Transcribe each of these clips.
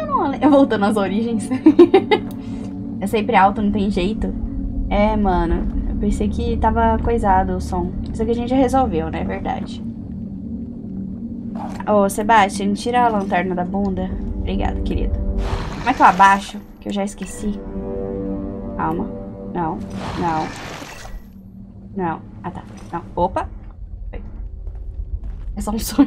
Eu voltando às origens. É sempre alto, não tem jeito. É, mano. Eu pensei que tava coisado o som. Isso aqui a gente já resolveu, né? É verdade. Ô, Sebastião, tira a lanterna da bunda. Obrigada, querido. Como é que eu abaixo? Que eu já esqueci. Calma. Não. Não. Não. Ah, tá. Não. Opa. É só um sonho.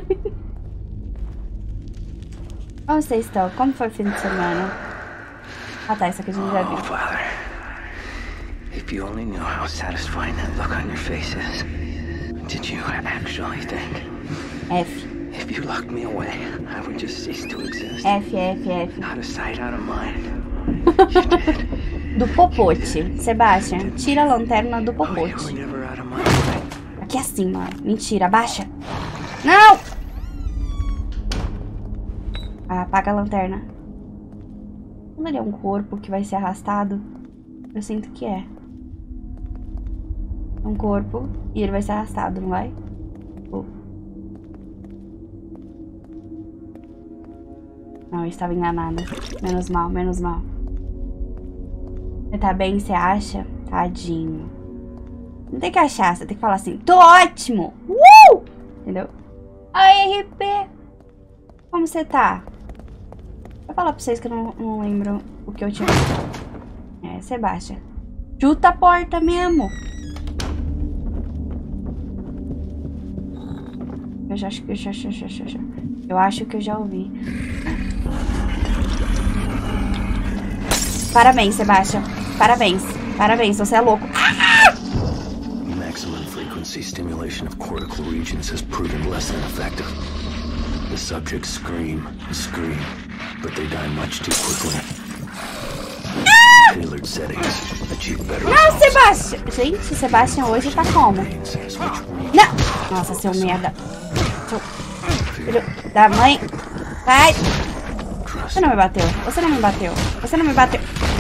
Como vocês estão? Como foi o fim de semana? Ah, tá. Isso aqui a gente já viu. Oh, Father. If you only knew how satisfying that look on your face is. Did you actually think? F. If you locked me away, I would just cease to exist. F, F, F. Out of sight, out of mind. You did. Do popote. Sebastião, tira a lanterna do Oh, you were popote. never out of my sight. Aqui assim, mano. Mentira, abaixa. Não! Ah, apaga a lanterna. Quando ele é um corpo que vai ser arrastado, eu sinto que é. Um corpo e ele vai ser arrastado, não vai? Oh. Não, eu estava enganada. Menos mal, menos mal. Você tá bem, você acha? Tadinho. Não tem que achar, você tem que falar assim, tô ótimo! Entendeu? Ai, RP! Como você tá? Vou falar pra vocês que eu não lembro o que eu tinha. É, Sebastião. Chuta a porta mesmo! Eu acho que eu já ouvi. Parabéns, Sebastião. Parabéns. Parabéns, você é louco. Maximum frequency stimulation of cortical regions has proven less than effective. The subjects scream and scream, but they die much too quickly. Tailored settings achieve better Não, results. Sebastião. Gente, Sebastião hoje tá como? Não! Nossa, seu merda. Seu filho da mãe. Vai! Você não me bateu. Você não me bateu. Você não me bateu.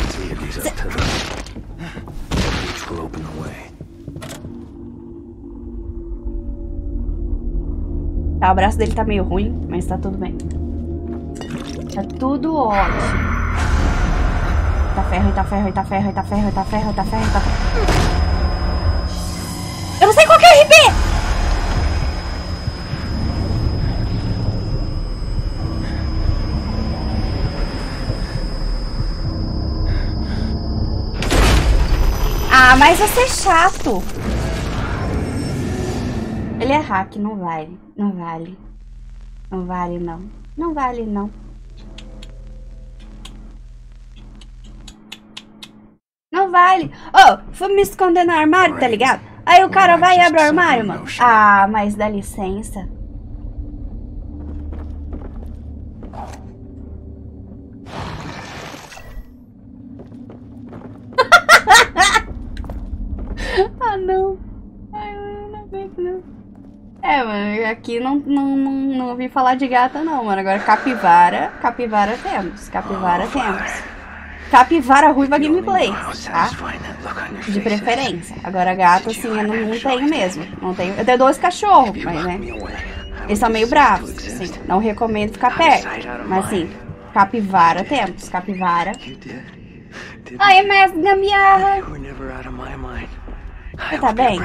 Tá, o braço dele tá meio ruim, mas tá tudo bem. Tá tudo ótimo. Tá ferro, tá ferro, tá ferro, tá ferro, tá ferro, tá ferro, tá ferro. Eu não sei qual que é o RP! Ah, mas você é chato. Ele é hack, não vale. Não vale. Não vale, não. Não vale, não. Não vale. Oh, fui me esconder no armário, tá ligado? Aí o cara vai e abre o armário, mano. Ah, mas dá licença. Ah, não. Ai, eu não aguento, não. É, mano, aqui não ouvi falar de gata, não, mano. Agora capivara temos. Capivara temos. Capivara ruiva gameplay, tá? De preferência. Agora gato, assim, eu não tenho mesmo. Não tenho. Eu tenho 12 cachorros, mas, né? Eles são meio bravos, assim. Não recomendo ficar perto. Mas, assim, capivara temos. Capivara. Ai, mas gambiarra. Você tá bem?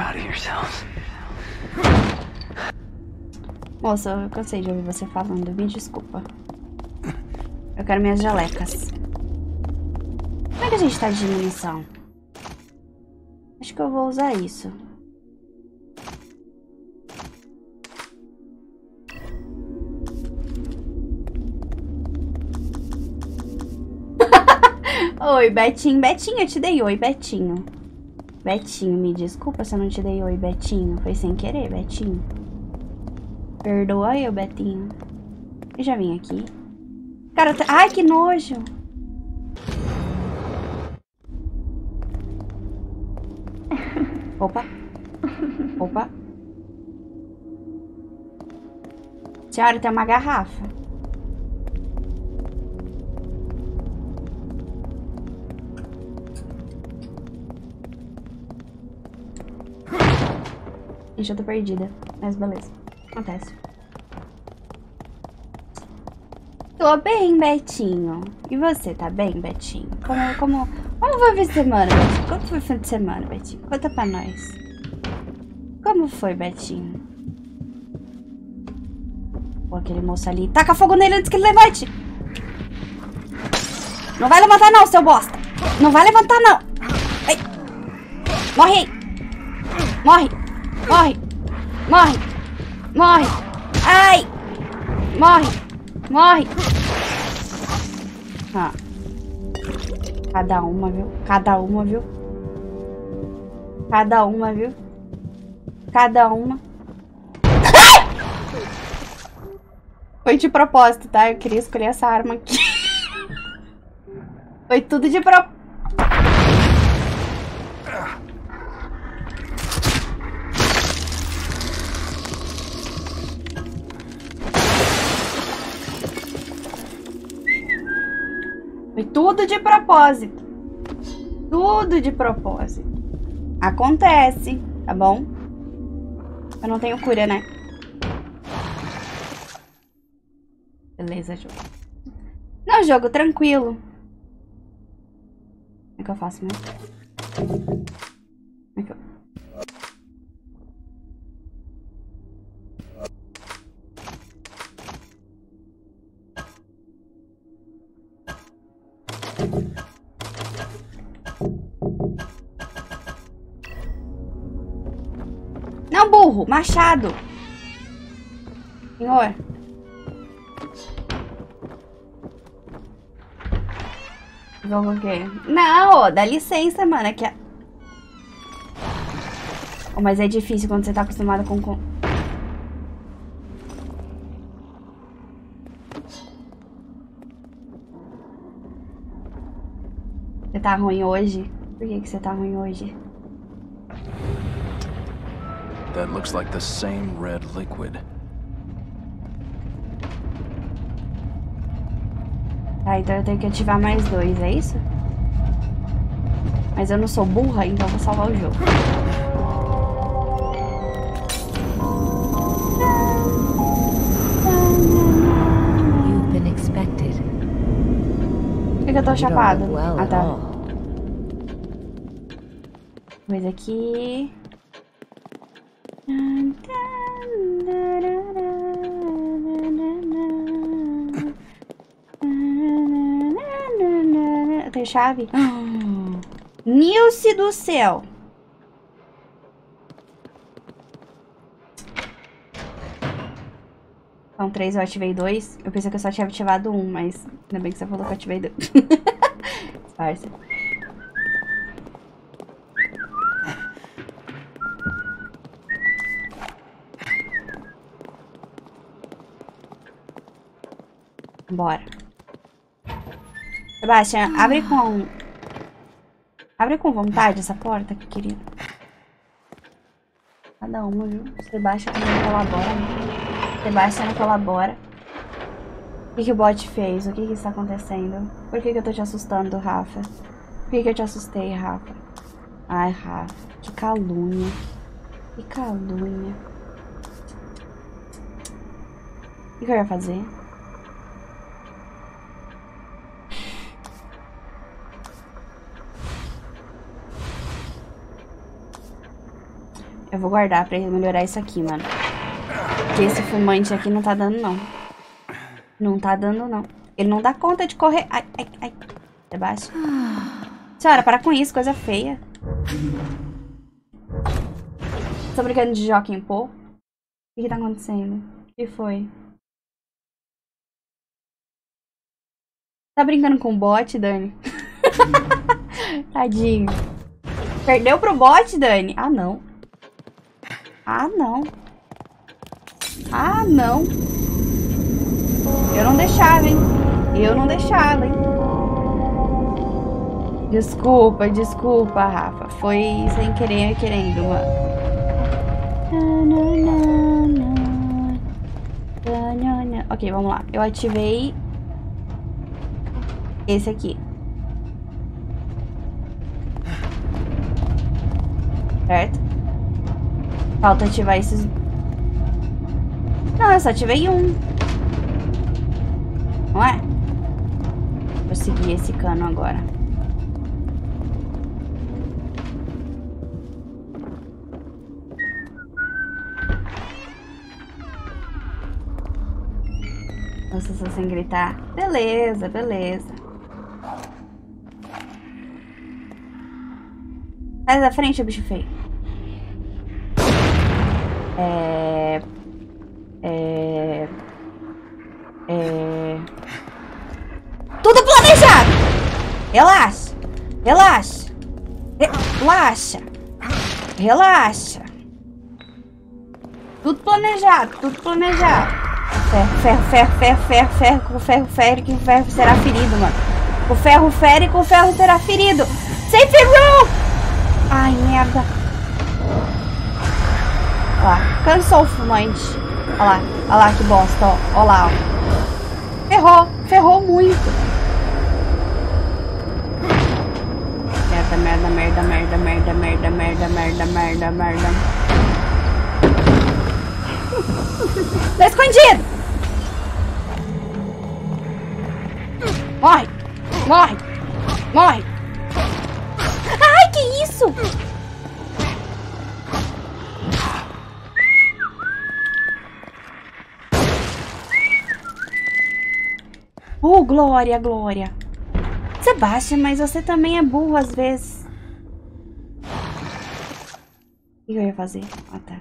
Moça, eu cansei de ouvir você falando. Me desculpa. Eu quero minhas jalecas. Como é que a gente tá de munição? Acho que eu vou usar isso. Oi, Betinho. Betinho, eu te dei oi, Betinho. Betinho, me desculpa se eu não te dei oi, Betinho. Foi sem querer, Betinho. Perdoa eu, Betinho. Eu já vim aqui. Cara, ai, que nojo. Opa. Opa. Senhora, tem uma garrafa. Gente, eu tô perdida. Mas beleza. Acontece. Tô bem, Betinho. E você, tá bem, Betinho? Como foi o fim de semana, Betinho? Como foi o fim de semana, Betinho? Conta pra nós. Como foi, Betinho? Pô, aquele moço ali. Taca fogo nele antes que ele levante. Não vai levantar não, seu bosta. Não vai levantar não. Ai. Morre aí. Morre. Morre. Morre. Morre. Ai. Morre. Morre. Ah. Cada uma, viu? Cada uma, viu? Cada uma, viu? Cada uma. Foi de propósito, tá? Eu queria escolher essa arma aqui. Foi tudo de propósito. Foi tudo de propósito. Tudo de propósito. Acontece, tá bom? Eu não tenho cura, né? Beleza, jogo. Não, jogo tranquilo. Como é que eu faço mesmo? Como é que eu... Não, burro! Machado! Senhor. Jogo o quê? Não, ó, dá licença, mano. Aqui, oh, mas é difícil quando você tá acostumado com... Você tá ruim hoje? Por que você tá ruim hoje? That looks like the same red liquid. Tá, então eu tenho que ativar mais 2, é isso? Mas eu não sou burra, então eu vou salvar o jogo. You've been expected. Por que eu tô chapado? Well Ah, at tá. all. Coisa aqui. Tem chave? Nilce do céu. São 3, eu ativei 2. Eu pensei que eu só tinha ativado 1, mas ainda bem que você falou que eu ativei 2. Parça. Bora. Sebastião, abre com vontade essa porta, que querido. Cada uma, viu? Sebastião também colabora, né? Sebastião não colabora. O que o bot fez? O que está acontecendo? Por que eu tô te assustando, Rafa? Por que eu te assustei, Rafa? Ai, Rafa, que calúnia. Que calúnia. O que eu ia fazer? Eu vou guardar pra melhorar isso aqui, mano. Porque esse fumante aqui não tá dando, não. Não tá dando, não. Ele não dá conta de correr. Ai, ai, ai. Sebastião. Senhora, para com isso, coisa feia. Tô brincando de Joaquim Pô. O que tá acontecendo? O que foi? Tá brincando com o bot, Dani? Tadinho. Perdeu pro bot, Dani? Ah, não. Ah, não. Ah, não. Eu não deixava, hein? Eu não deixava, hein? Desculpa, desculpa, Rafa. Foi sem querer, querendo, mano. Ok, vamos lá. Eu ativei esse aqui. Certo? Falta ativar esses... Não, eu só ativei um. não é? Vou seguir esse cano agora. Nossa, só sem gritar. Beleza, beleza. Sai da frente, bicho feio. Tudo planejado! Relaxa. Relaxa. Relaxa. Relaxa. Tudo planejado, tudo planejado. Ferro, ferro, ferro, ferro, ferro, com ferro fere, que o ferro será ferido, mano. O ferro fere, com o ferro será ferido. Safe room! Ai, merda. Olha lá, cansou o fumante. Olha lá que bosta, ó. Olha lá, ó. Ferrou, ferrou muito. Merda, merda, merda, merda, merda, merda, merda, merda, merda. Tá escondido! Morre! Morre! Morre! Ai, que isso? Oh, Glória, Glória. Sebastian, mas você também é burro às vezes. O que eu ia fazer? Ah, tá.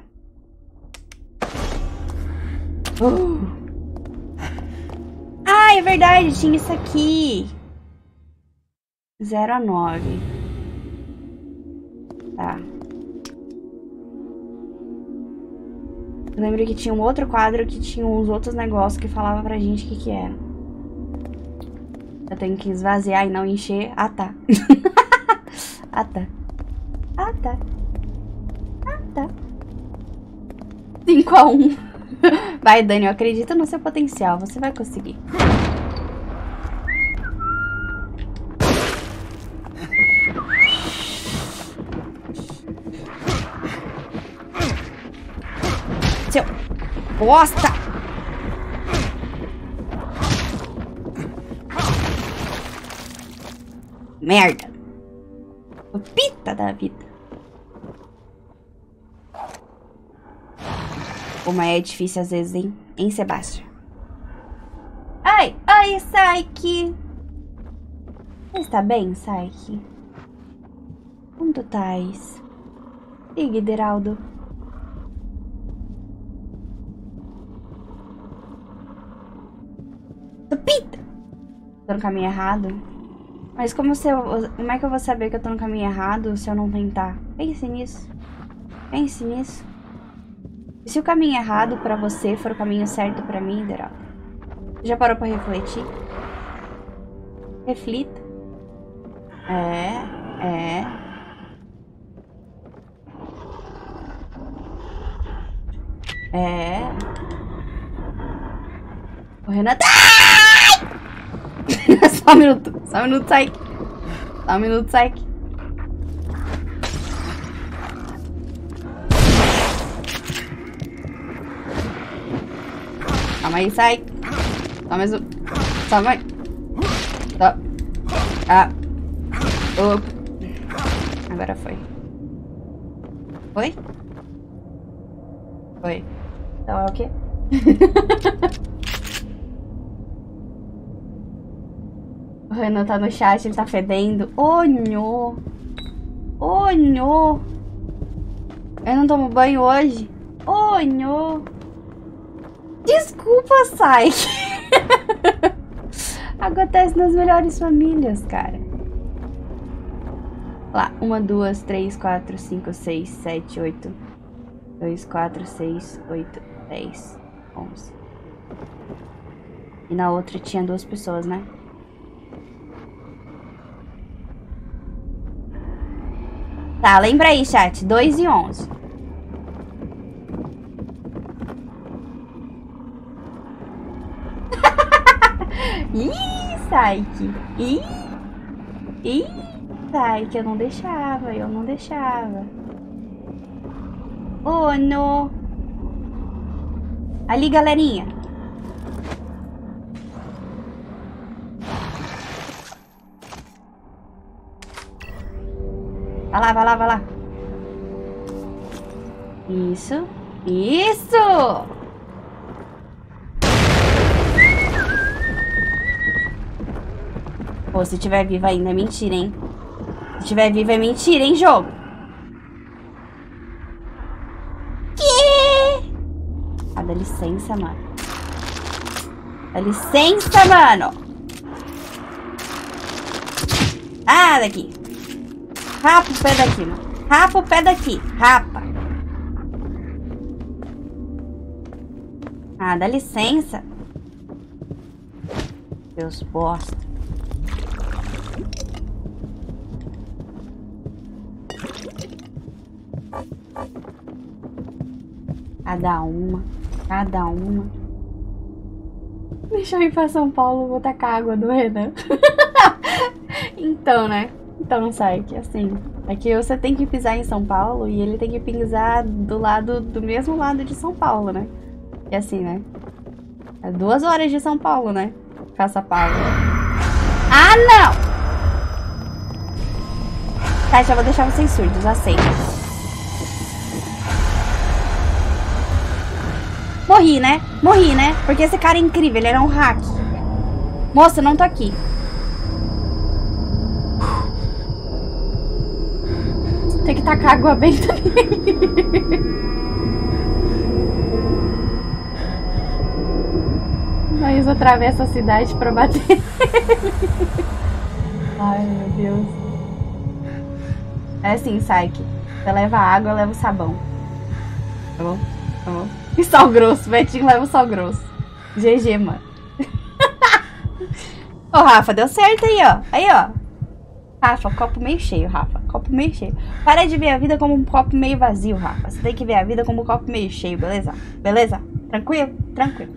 Ah, é verdade, tinha isso aqui. 0 a 9. Tá. Eu lembro que tinha um outro quadro que tinha uns outros negócios que falava pra gente o que era. Eu tenho que esvaziar e não encher. Ah, tá. Ah, tá. Ah, tá. Ah, tá. 5 a 1. Vai, Dani, eu acredito no seu potencial. Você vai conseguir. Seu bosta! Merda! O pita da vida. Como é difícil às vezes, hein? Hein, Sebastian? Ai, ai, Saiki! Você está bem, Saiki? Como tu estás? E Guideraldo? Pita! Tô no caminho errado? Mas como é que eu vou saber que eu tô no caminho errado se eu não tentar? Pense nisso. Pense nisso. E se o caminho errado pra você for o caminho certo pra mim, Deraldo? Já parou pra refletir? Reflita. O Renato... Só um minuto, sai. Só um minuto, sai. Calma aí, sai. Só mais um. Só mais. Só. Ah. Opa. Agora foi. Foi? Foi. Então é o quê? O Renan tá no chat, ele tá fedendo. Onho. Onho. Eu não tomo banho hoje. Onho. Desculpa, Sai. Acontece nas melhores famílias, cara. Lá, 1, 2, 3, 4, 5, 6, 7, 8. 2, 4, 6, 8, 10, 11. E na outra tinha 2 pessoas, né? Tá, lembra aí, chat. 2 e 11. Ih, Saiki. Ih, Saiki, eu não deixava. Oh, não. Ali, galerinha. Vai lá, vai lá, vai lá. Isso. Isso! Pô, se tiver viva ainda é mentira, hein? Se tiver viva é mentira, hein, jogo? Que? Ah, dá licença, mano. Dá licença, mano. Ah, daqui. Rapa o pé daqui, mano. Rapa o pé daqui. Rapa. Ah, dá licença. Deus bosta. Cada uma. Cada uma. Deixa eu ir pra São Paulo, vou tacar a água do Renan. Então, né? Então, sai que assim. É que você tem que pisar em São Paulo e ele tem que pisar do mesmo lado de São Paulo, né? E assim, né? É 2 horas de São Paulo, né? Caça Paulo. Ah, não! Tá, já vou deixar vocês surdos, aceita. Morri, né? Morri, né? Porque esse cara é incrível, ele era um hack. Moça, não tô aqui. Tem que tacar água benta nele. Mas atravessa a cidade pra bater. Ai, meu Deus. É assim, Saiki. Você leva água, eu levo sabão. Tá bom? Tá bom? E sal grosso. Betinho leva o sal grosso. GG, mano. Ô, Rafa, deu certo aí, ó. Aí, ó. Rafa, copo meio cheio, Rafa. Copo meio cheio. Para de ver a vida como um copo meio vazio, Rafa. Você tem que ver a vida como um copo meio cheio, beleza? Beleza? Tranquilo? Tranquilo.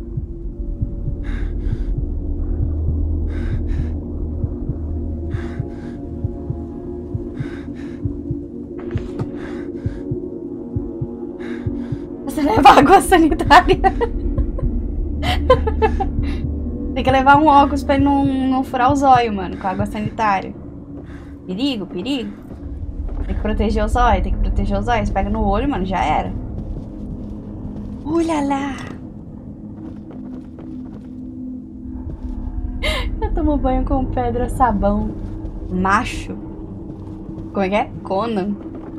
Você leva água sanitária. Tem que levar um óculos pra ele não furar os olhos, mano, com água sanitária. Perigo, perigo. Tem que proteger os olhos, tem que proteger os olhos. Pega no olho, mano, já era. Olha lá. Eu tomo banho com pedra, sabão. Macho. Como é que é? Conan.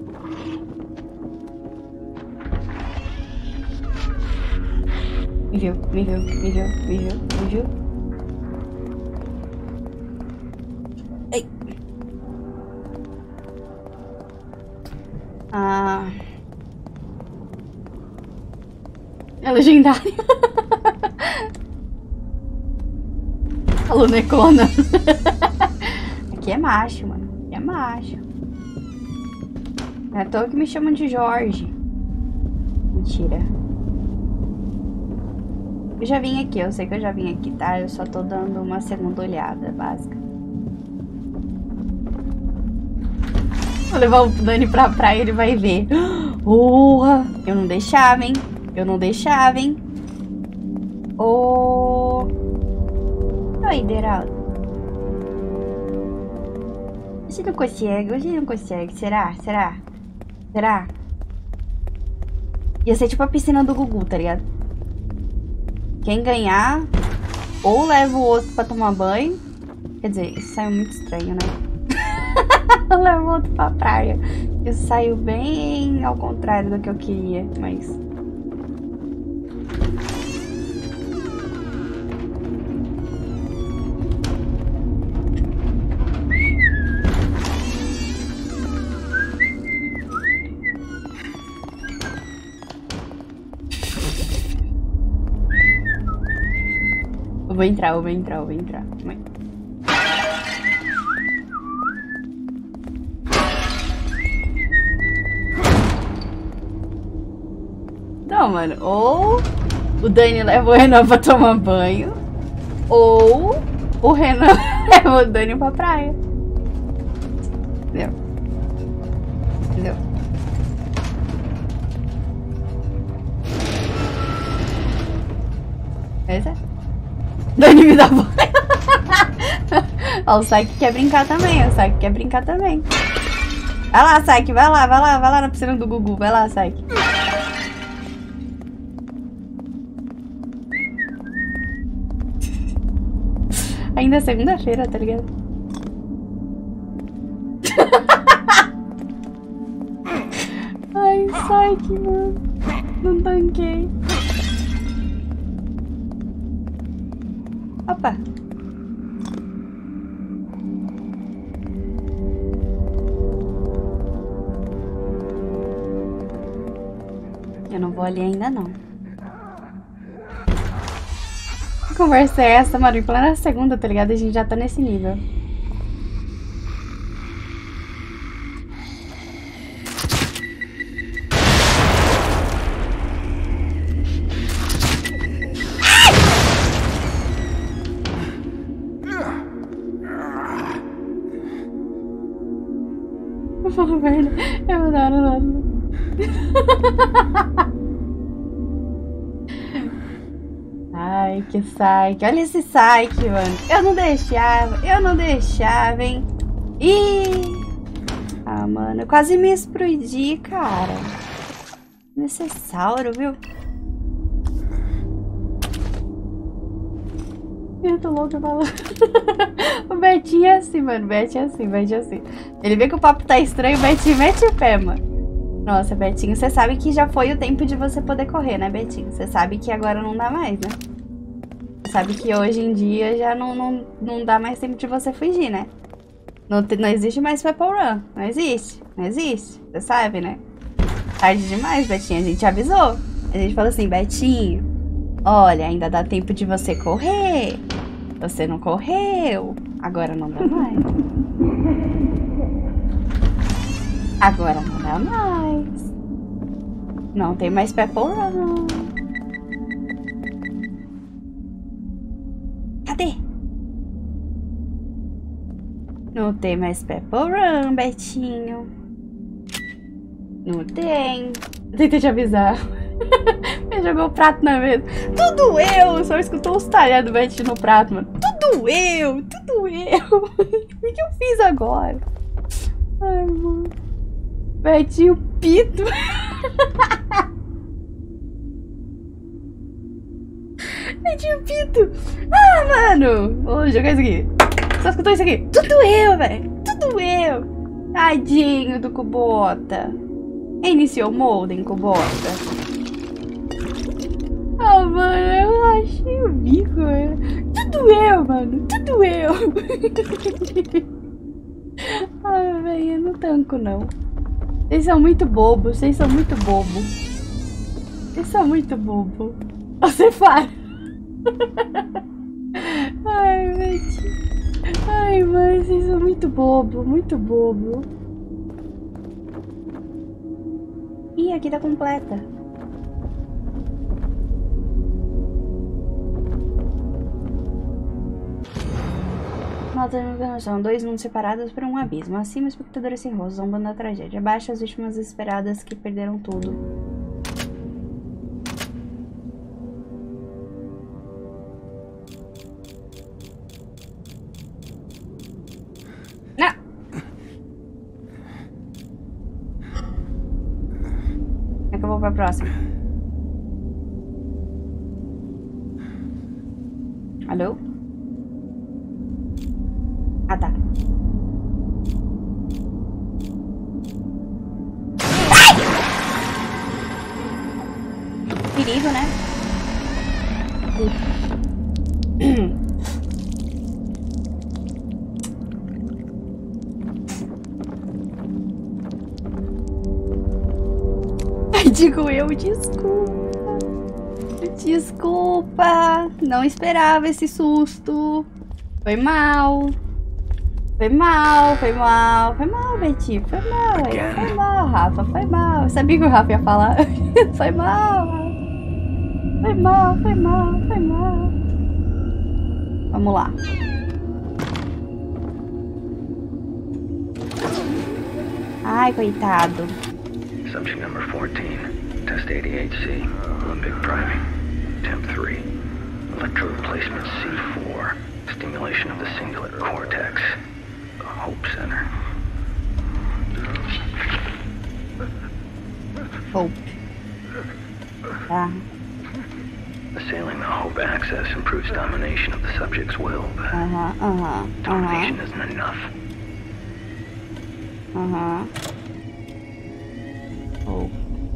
Me viu, me viu, me viu, me viu, me viu. Ei. Ah. É legendário. Falou Necona. Aqui é macho, mano. Aqui é macho. Não é à toa que me chamam de Jorge. Mentira. Eu já vim aqui, eu sei que eu já vim aqui, tá? Eu só tô dando uma segunda olhada básica. Vou levar o Dani pra praia, ele vai ver. Urra! Eu não deixava, hein? Eu não deixava, hein? Ô! Oi, Deraldo. Hoje não consegue, hoje não consegue. Será? Será? Será? Ia ser tipo a piscina do Gugu, tá ligado? Quem ganhar, ou leva o outro pra tomar banho. Quer dizer, isso saiu muito estranho, né? Leva o outro pra praia. Isso saiu bem ao contrário do que eu queria, mas... Eu vou entrar, eu vou entrar, eu vou entrar. Não, mano, ou o Dani leva o Renan pra tomar banho, ou o Renan leva o Dani pra praia. Entendeu? Entendeu? Essa? Dani me dá banho. Ó, o Saiki quer brincar também, o Saiki quer brincar também. Vai lá, Saiki, vai lá na piscina do Gugu. Vai lá, Saiki. Ainda é segunda-feira, tá ligado? Ai, Saiki, mano. Não tanquei. Opa. Eu não vou ali ainda, não. Que conversa é essa, mano? Em plena segunda, tá ligado? A gente já tá nesse nível. Eu falo merda. Eu adoro. Ai, que Saiki. Olha esse Saiki, mano. Eu não deixava, hein. Ih! Ah, mano, eu quase me explodi, cara. Necessário, viu? Eu tô louca falando. O Betinho é assim, mano. Betinho é assim. Ele vê que o papo tá estranho, o Betinho mete o pé, mano. Nossa, Betinho, você sabe que já foi o tempo de você poder correr, né, Betinho? Você sabe que agora não dá mais, né? Você sabe que hoje em dia já não dá mais tempo de você fugir, né? Não existe mais Pepper Run. Não existe. Você sabe, né? Tarde demais, Betinho. A gente avisou. A gente falou assim, Betinho, olha, ainda dá tempo de você correr. Você não correu. Agora não dá mais. Agora não dá mais. Não tem mais Pepper Run. Cadê? Não tem mais Pepper Run, Betinho. Não tem. Eu tentei te avisar. Ele jogou o prato na mesa. Tudo eu! Só escutou os talhados do Betinho no prato, mano. Tudo eu! O que eu fiz agora? Ai, mano. Betinho Pito. Betinho Pito. Ah, mano. Vou jogar isso aqui. Só escutou isso aqui. Tudo eu, velho. Tudo eu. Tadinho do Kubota. Iniciou o Molden, Kubota. Ah, mano, eu achei o bico, velho. Tudo eu, mano. Tudo eu. Ah, velho, eu não tanco, não. Vocês são muito bobos, Você fala. Ai, velho. Ai, mano, vocês são muito bobo. Ih, aqui tá completa. Nota de informação: 2 mundos separados por um abismo. Acima, espectadores sem rosto, zombando da tragédia. Abaixo, as vítimas esperadas que perderam tudo. Não! Como é que eu vou pra próxima? Alô? Ah, tá. Ai! Perigo, né? Ai, digo eu, desculpa. Não esperava esse susto. Foi mal, Betinho. Foi mal, Rafa. Foi mal. Eu sabia que o Rafa ia falar. Foi mal. Vamos lá. Ai, coitado. Subject number 14. Test 88C. Olympic priming. Temp 3. Electrode replacement C4. Stimulation of the cingulate cortex. The Hope Center. It's domination of the subject's will. Domination isn't enough. Oh.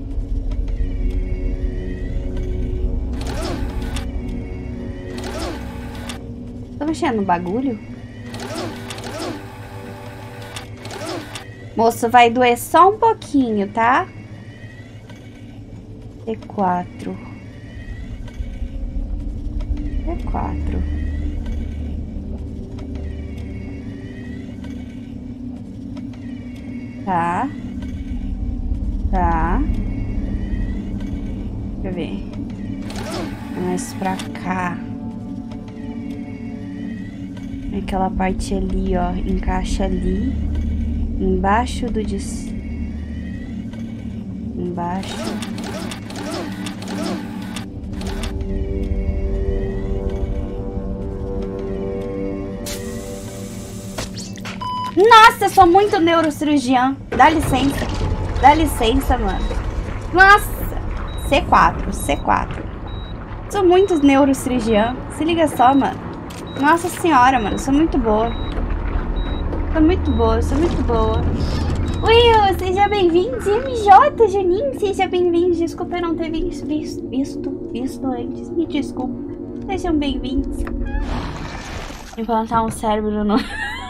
Tô mexendo no bagulho? Moço, vai doer só um pouquinho, tá? T4. Tá. Deixa eu ver. Mais pra cá. Aquela parte ali, ó. Encaixa ali. Embaixo do Embaixo. Nossa, eu sou muito neurocirurgiã. Dá licença, mano. Nossa. C4. Sou muito neurocirurgiã. Se liga só, mano. Nossa senhora, mano. Sou muito boa. Sou muito boa. Will, seja bem-vindo. MJ, Juninho, seja bem-vindo. Desculpa eu não ter visto antes. Me desculpa. Sejam bem-vindos. Implantar um cérebro no...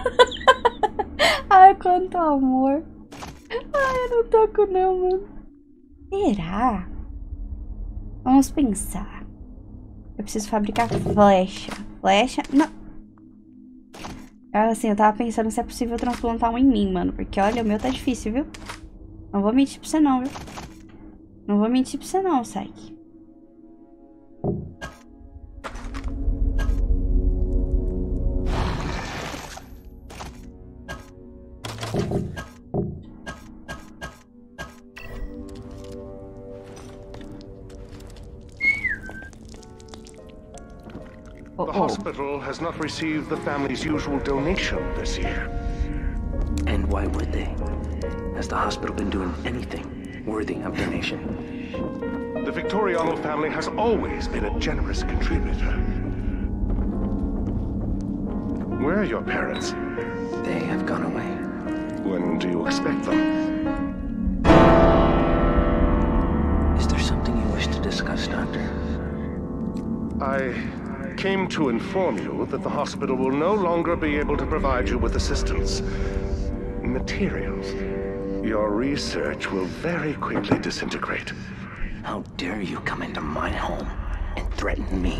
Ai, quanto amor. Ai, eu não toco não, mano. Será? Vamos pensar. Eu preciso fabricar flecha. Não. Assim, eu tava pensando se é possível transplantar um em mim, mano. Porque, olha, o meu tá difícil, viu? Não vou mentir pra você não, viu? Não vou mentir pra você não, Saiki. The hospital has not received the family's usual donation this year. And why would they? Has the hospital been doing anything worthy of donation? The Victoriano family has always been a generous contributor. Where are your parents? They have gone away. When do you expect them? Is there something you wish to discuss, Doctor? I came to inform you that the hospital will no longer be able to provide you with assistance. Materials. Your research will very quickly disintegrate. How dare you come into my home and threaten me?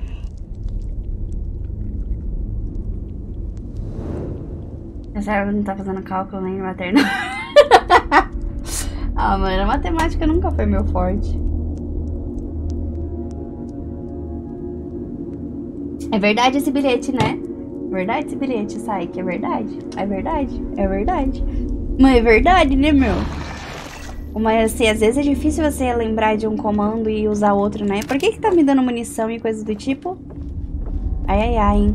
Essa não tá fazendo cálculo nem materno. Ah, mano, a matemática nunca foi meu forte. É verdade esse bilhete, né? Verdade esse bilhete, sai que é verdade. É verdade. Mas é verdade, né, meu? Mas assim, às vezes é difícil você lembrar de um comando e usar outro, né? Por que tá me dando munição e coisas do tipo? Ai, hein?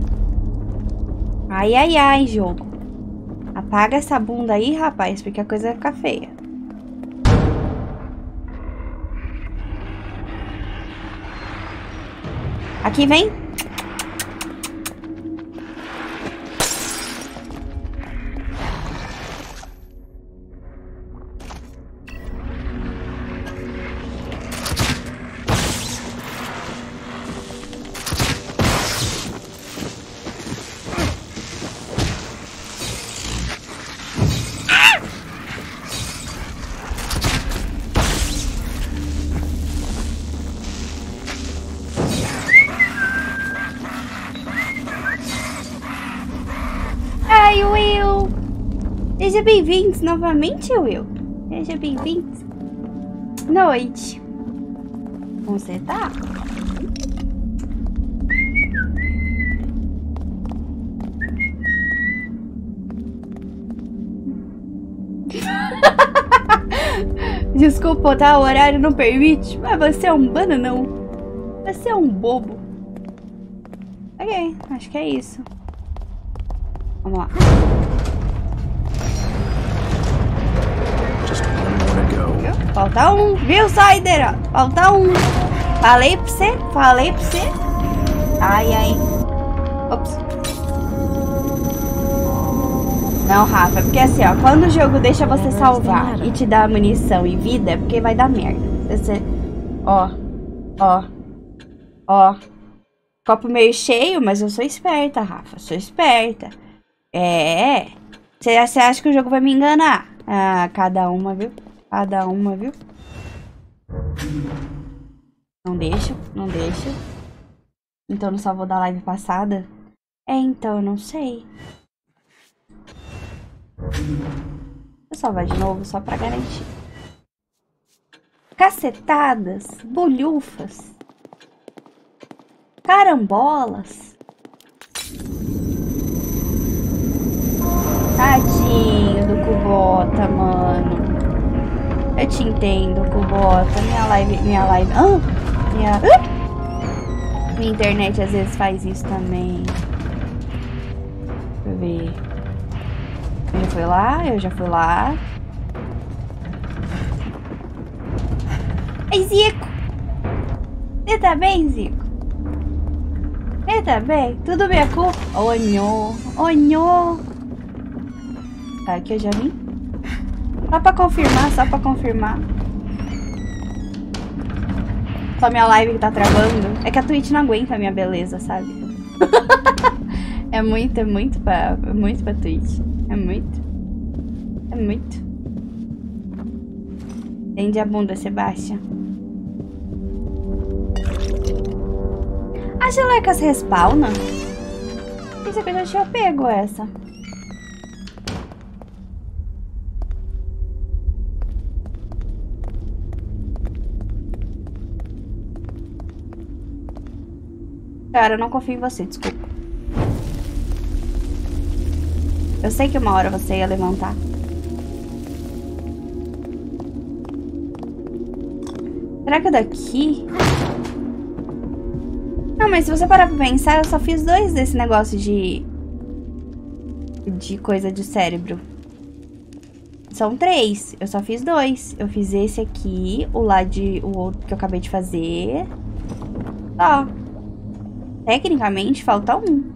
Ai, jogo. Apaga essa bunda aí, rapaz, porque a coisa vai ficar feia. Aqui, vem. Will! Seja bem-vindos novamente, Will. Seja bem-vindos. Noite. Como você tá? Desculpa, tá? O horário não permite. Mas você é um bananão. Você é um bobo. Ok, acho que é isso. Vamos lá. Falta um, viu, Sider? Falta um. Falei pra você. Ai, ai. Ops. Não, Rafa, porque assim, ó, quando o jogo deixa você salvar e te dá munição e vida, é porque vai dar merda. Você... Ó. Copo meio cheio, mas eu sou esperta, Rafa. Sou esperta. É. Você acha que o jogo vai me enganar? Ah, cada uma, viu? Cada uma, viu? Não deixa. Então não salvou da live passada? É, então, eu não sei. Vou salvar de novo, só pra garantir. Cacetadas, bolhufas, carambolas. Tadinho do Kubota, mano. Eu te entendo, Kubota. Minha internet às vezes faz isso também. Deixa eu ver. Eu já fui lá. Ei, Zico! Você tá bem, Zico? Você tá bem? Tudo bem, culpa? Onhô. Tá, aqui eu já vim. Só pra confirmar. Só minha live que tá travando. É que a Twitch não aguenta a minha beleza, sabe? É muito pra Twitch. É muito. Tende a bunda, Sebastião. A gelecas respawna? Isso aqui eu já tinha pego essa. Cara, eu não confio em você, desculpa. Eu sei que uma hora você ia levantar. Será que é daqui? Não, mas se você parar pra pensar, eu só fiz 2 desse negócio de coisa de cérebro. São 3. Eu só fiz 2. Eu fiz esse aqui, o outro que eu acabei de fazer. Só. Tecnicamente, falta 1.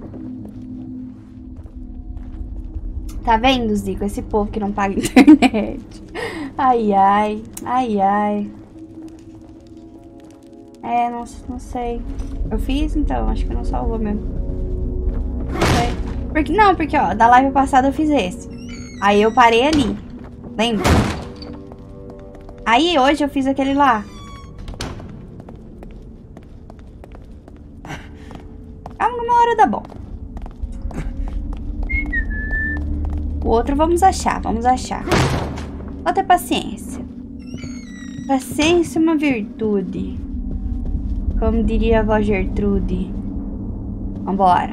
Tá vendo, Zico? Esse povo que não paga internet. Ai. É, não sei. Eu fiz, então. Acho que não salvou mesmo. Não sei. Porque, ó, da live passada eu fiz esse. Aí eu parei ali. Lembra? Aí hoje eu fiz aquele lá. Calma, uma hora dá bom. O outro vamos achar. Só ter paciência. Paciência é uma virtude. Como diria a avó Gertrude. Vambora.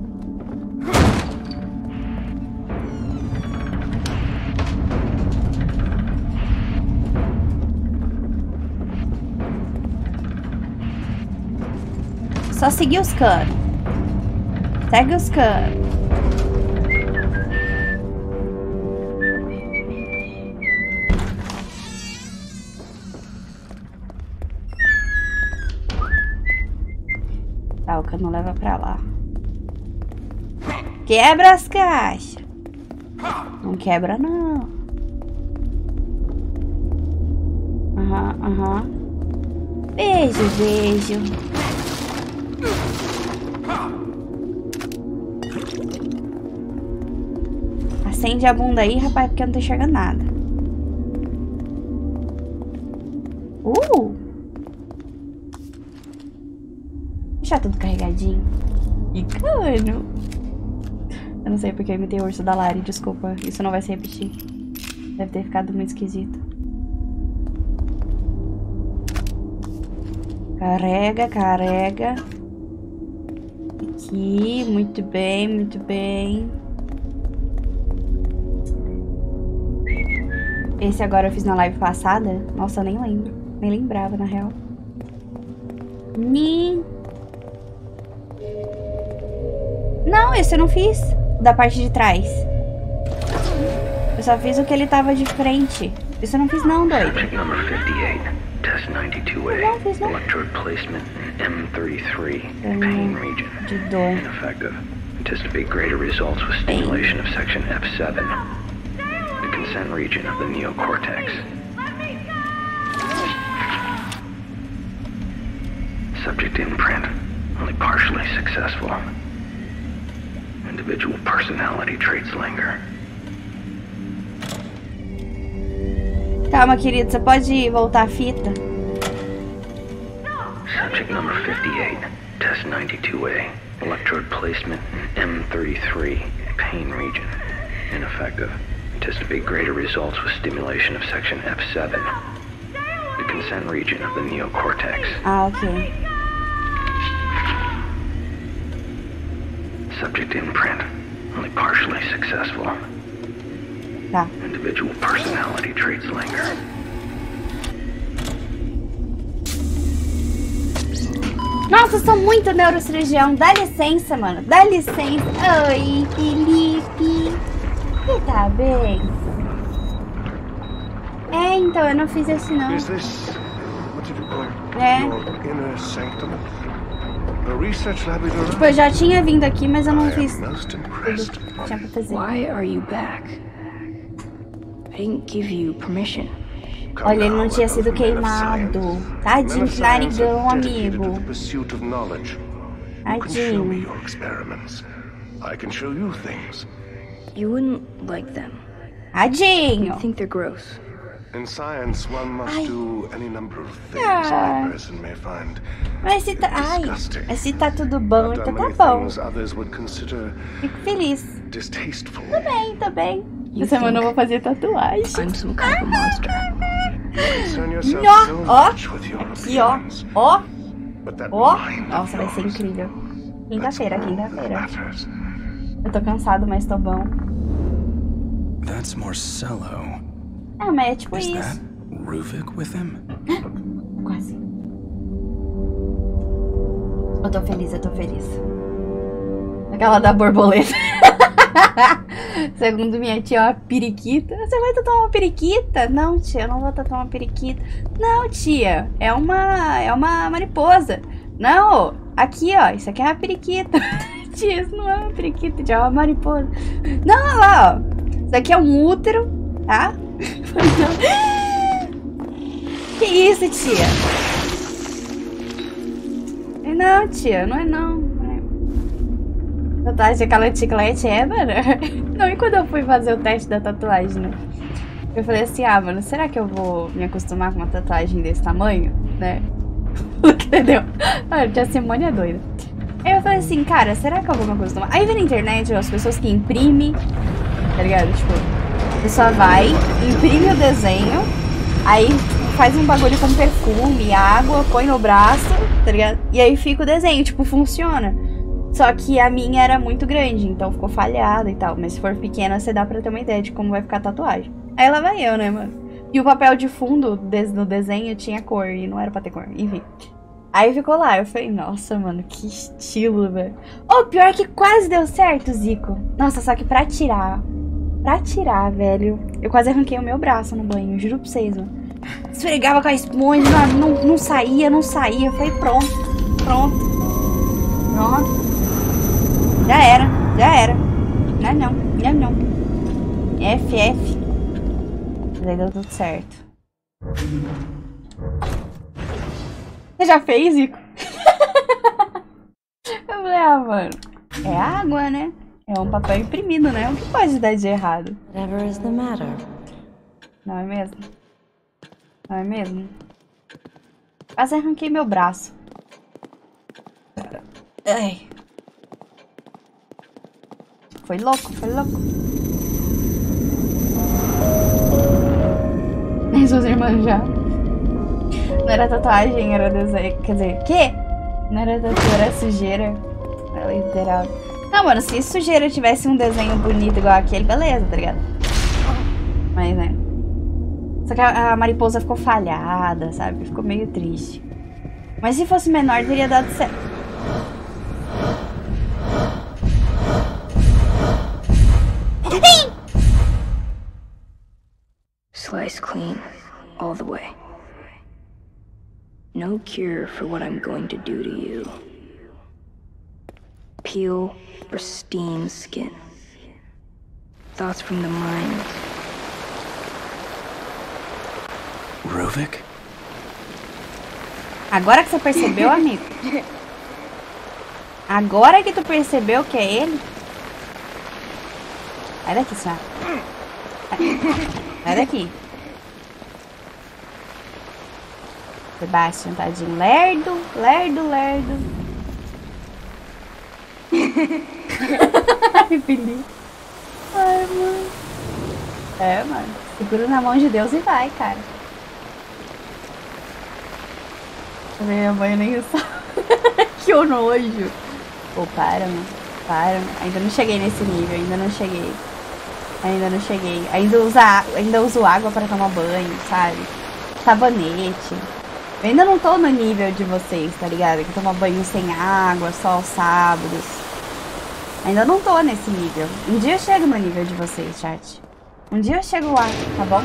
Só seguir os canos. Segue os canos. Tá, o cano leva pra lá. Quebra as caixas. Não quebra, não. Aham. Beijo. Acende a bunda aí, rapaz, porque eu não tô enxergando nada. Deixar tudo carregadinho. E cano. Eu não sei porque eu imitei o urso da Lari, desculpa. Isso não vai se repetir. Deve ter ficado muito esquisito. Carrega. Aqui, muito bem. Esse agora eu fiz na live passada. Nossa, eu nem lembro. Nem lembrava, na real. Não, esse eu não fiz. Da parte de trás. Eu só fiz o que ele tava de frente. Isso eu não fiz não, doido. Test 92A. Electrode placement in M33. Pain region. Ineffective. Anticipate greater results with stimulation of section F7. The consent region of the neocortex. Subject imprint. Only partially successful. Individual personality traits linger. Calma, querido, você pode voltar a fita? Subject number 58, test 92A. Electrode placement in M33, pain region. Ineffective. Anticipate greater results with stimulation of section F7. The consent region of the neocortex. Ah, ok. Subject imprint. Only partially successful. Tá. Individual personality traits linger. Nossa, eu sou muito neurocirurgião. Dá licença, mano. Dá licença. Oi, Felipe. Você tá bem? É, então, eu não fiz isso, não. Is this what did you call it? É. Your inner sanctum? A research laboratory? Tipo, eu já tinha vindo aqui, mas eu não I fiz am most impressed. tudo que tinha pra fazer. Why are you back? I didn't give you permission. Come Olha, ele não now, tinha we're sido both men of queimado. science. Tadinho, Men of que science are narigão, dedicated to amigo. the pursuit of knowledge. You can show me Tadinho. your experiments. I can show you things. You wouldn't like them. Tadinho. I think they're gross. In science, one must do any number of things Ah. a person may find Mas se tá... Ai, disgusting. mas se tá tudo bom, I've então done tá many bom. things others would consider Fico feliz. distasteful. Tá bem. You Essa semana eu vou think fazer tatuagem. I'm some kind of a monster. Concern yourself Ó, so ó. much with your Aqui, ó. appearance. Ó, But that ó. mind of Nossa, vai ser yours, incrível. that's Quinta-feira, all that quinta-feira. matters. Eu tô cansado, mas tô bom. That's Marcello. Ah, mas é tipo Is that isso. Ruvik with him? Quase. Eu tô feliz, eu tô feliz. Aquela da borboleta. Segundo minha tia, uma periquita. Você vai tatuar uma periquita? Não, tia, eu não vou tatuar uma periquita. Não, tia, é uma mariposa. Não, aqui, ó, isso aqui é uma periquita. Tia, isso não é uma periquita, tia, é uma mariposa. Não, olha lá, ó. Isso aqui é um útero, tá? Que isso, tia? Não, tia, não é não. Tatuagem aquela de chiclete é, mano? Não, e quando eu fui fazer o teste da tatuagem, né? Eu falei assim, ah, mano, será que eu vou me acostumar com uma tatuagem desse tamanho, né? Entendeu? Olha, tia Simone é doida. Aí eu falei assim, cara, será que eu vou me acostumar? Aí vem na internet as pessoas que imprimem, tá ligado? Tipo, a pessoa vai, imprime o desenho, aí faz um bagulho com perfume, água, põe no braço, tá ligado? E aí fica o desenho, tipo, funciona. Só que a minha era muito grande, então ficou falhada e tal. Mas se for pequena, você dá pra ter uma ideia de como vai ficar a tatuagem. Aí lá vai eu, né, mano? E o papel de fundo no desenho tinha cor, e não era pra ter cor, enfim. Aí ficou lá, eu falei, nossa, mano, que estilo, velho. Oh, pior que quase deu certo, Zico. Nossa, só que pra tirar, velho, eu quase arranquei o meu braço no banho, juro pra vocês, mano. Esfregava com a esponja, não saía. Eu falei, pronto. Já era. Não. FF. Mas aí deu tudo certo. Você já fez, Zico? Eu falei, ah, mano, é água, né? É um papel imprimido, né? O que pode dar de errado? Whatever is the matter? Não é mesmo? Quase arranquei meu braço. Ai. Foi louco. Nem suas irmãs já. Não era tatuagem, era desenho. Quer dizer, quê? Não era tatuagem, era sujeira. Era literal. Não, mano, se sujeira tivesse um desenho bonito igual aquele, beleza, tá ligado? Mas, né? Só que a mariposa ficou falhada, sabe? Ficou meio triste. Mas se fosse menor, teria dado certo. Slice clean, all the way. No cure for what I'm going to do to you. Peel pristine skin. Thoughts from the mind. Ruvik? Agora que você percebeu, amigo? Agora que tu percebeu que é ele? Sai daqui, Sam. Sai daqui. Sebastian, tadinho. Lerdo, lerdo, lerdo. Ai, Felipe. Ai, mano. É, mano. Segura na mão de Deus e vai, cara. Minha mãe nem sabe. Que nojo. Pô, para, mano. Para, mano. Ainda não cheguei nesse nível. Ainda não cheguei. Ainda não cheguei. Ainda uso água pra tomar banho, sabe? Sabonete. Eu ainda não tô no nível de vocês, tá ligado? Que toma banho sem água, só aos sábados. Ainda não tô nesse nível. Um dia eu chego no nível de vocês, chat. Um dia eu chego lá, tá bom?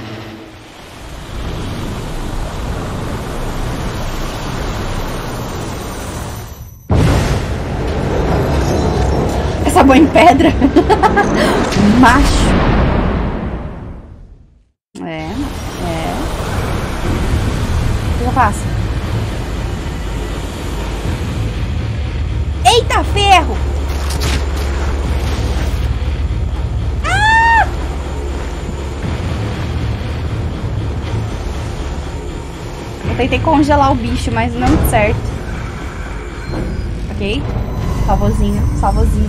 Essa boa em pedra. Macho. É. O que eu faço? Eita, ferro! Ah! Eu tentei congelar o bicho, mas não deu certo. Ok? Salvozinho, salvozinho.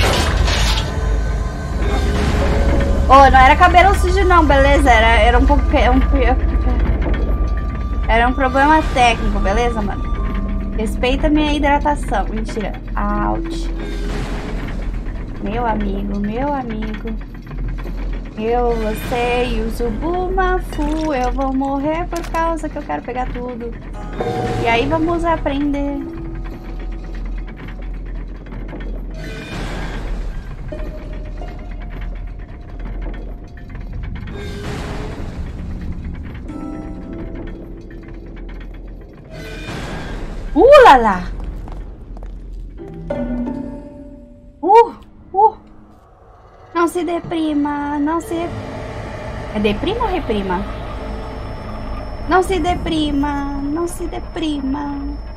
Oh, não era cabelo sujo não, beleza? Era um pouco... Era um problema técnico, beleza, mano? Respeita minha hidratação. Mentira. Out. Meu amigo, meu amigo. Eu, você e o Zubumafu. Eu vou morrer por causa que eu quero pegar tudo. E aí vamos aprender. Lá. Não se deprima, não se... É deprima ou reprima? Não se deprima, não se deprima.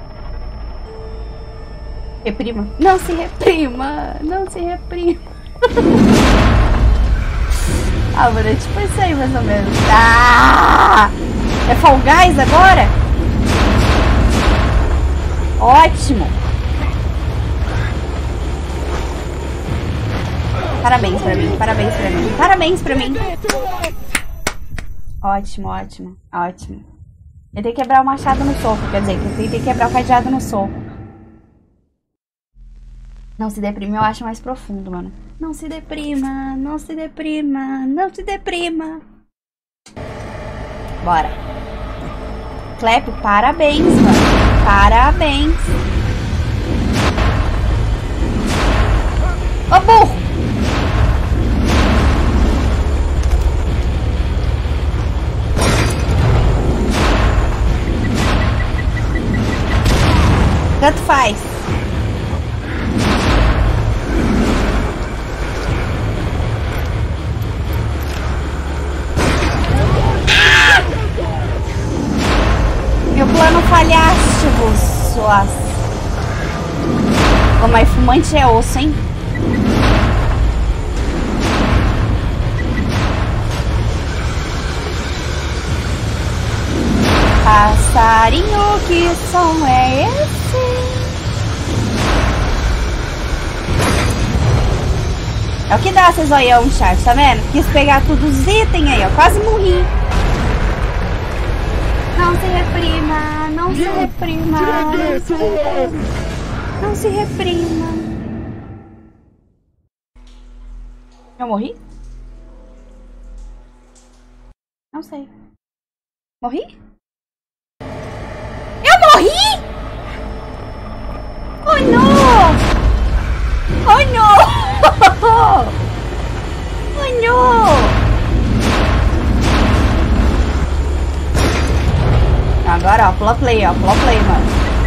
Reprima? Não se reprima, não se reprima. Ah, mano, é tipo isso aí mais ou menos. Ah! É Fall Guys agora? Ótimo! Parabéns pra mim, parabéns pra mim, parabéns pra mim! Ótimo, ótimo, ótimo. Eu tenho que quebrar o machado no soco, quer dizer, eu tenho que quebrar o cadeado no soco. Não se deprime, eu acho mais profundo, mano. Não se deprima, não se deprima, não se deprima. Bora. Clep, parabéns, mano. Parabéns. Ô, burro. Tanto faz. Meu plano falhaste, suas. Oh, mas fumante é osso, hein? Passarinho, que som é esse? É o que dá, vocês olham um chat, tá vendo? Quis pegar todos os itens aí, ó. Quase morri. Não se reprima, não se reprima, não se reprima. Eu morri? Não sei. Morri? Eu morri? Oh não! Oh não! Oh não! Agora, ó. pro play, ó. Pro play, mano.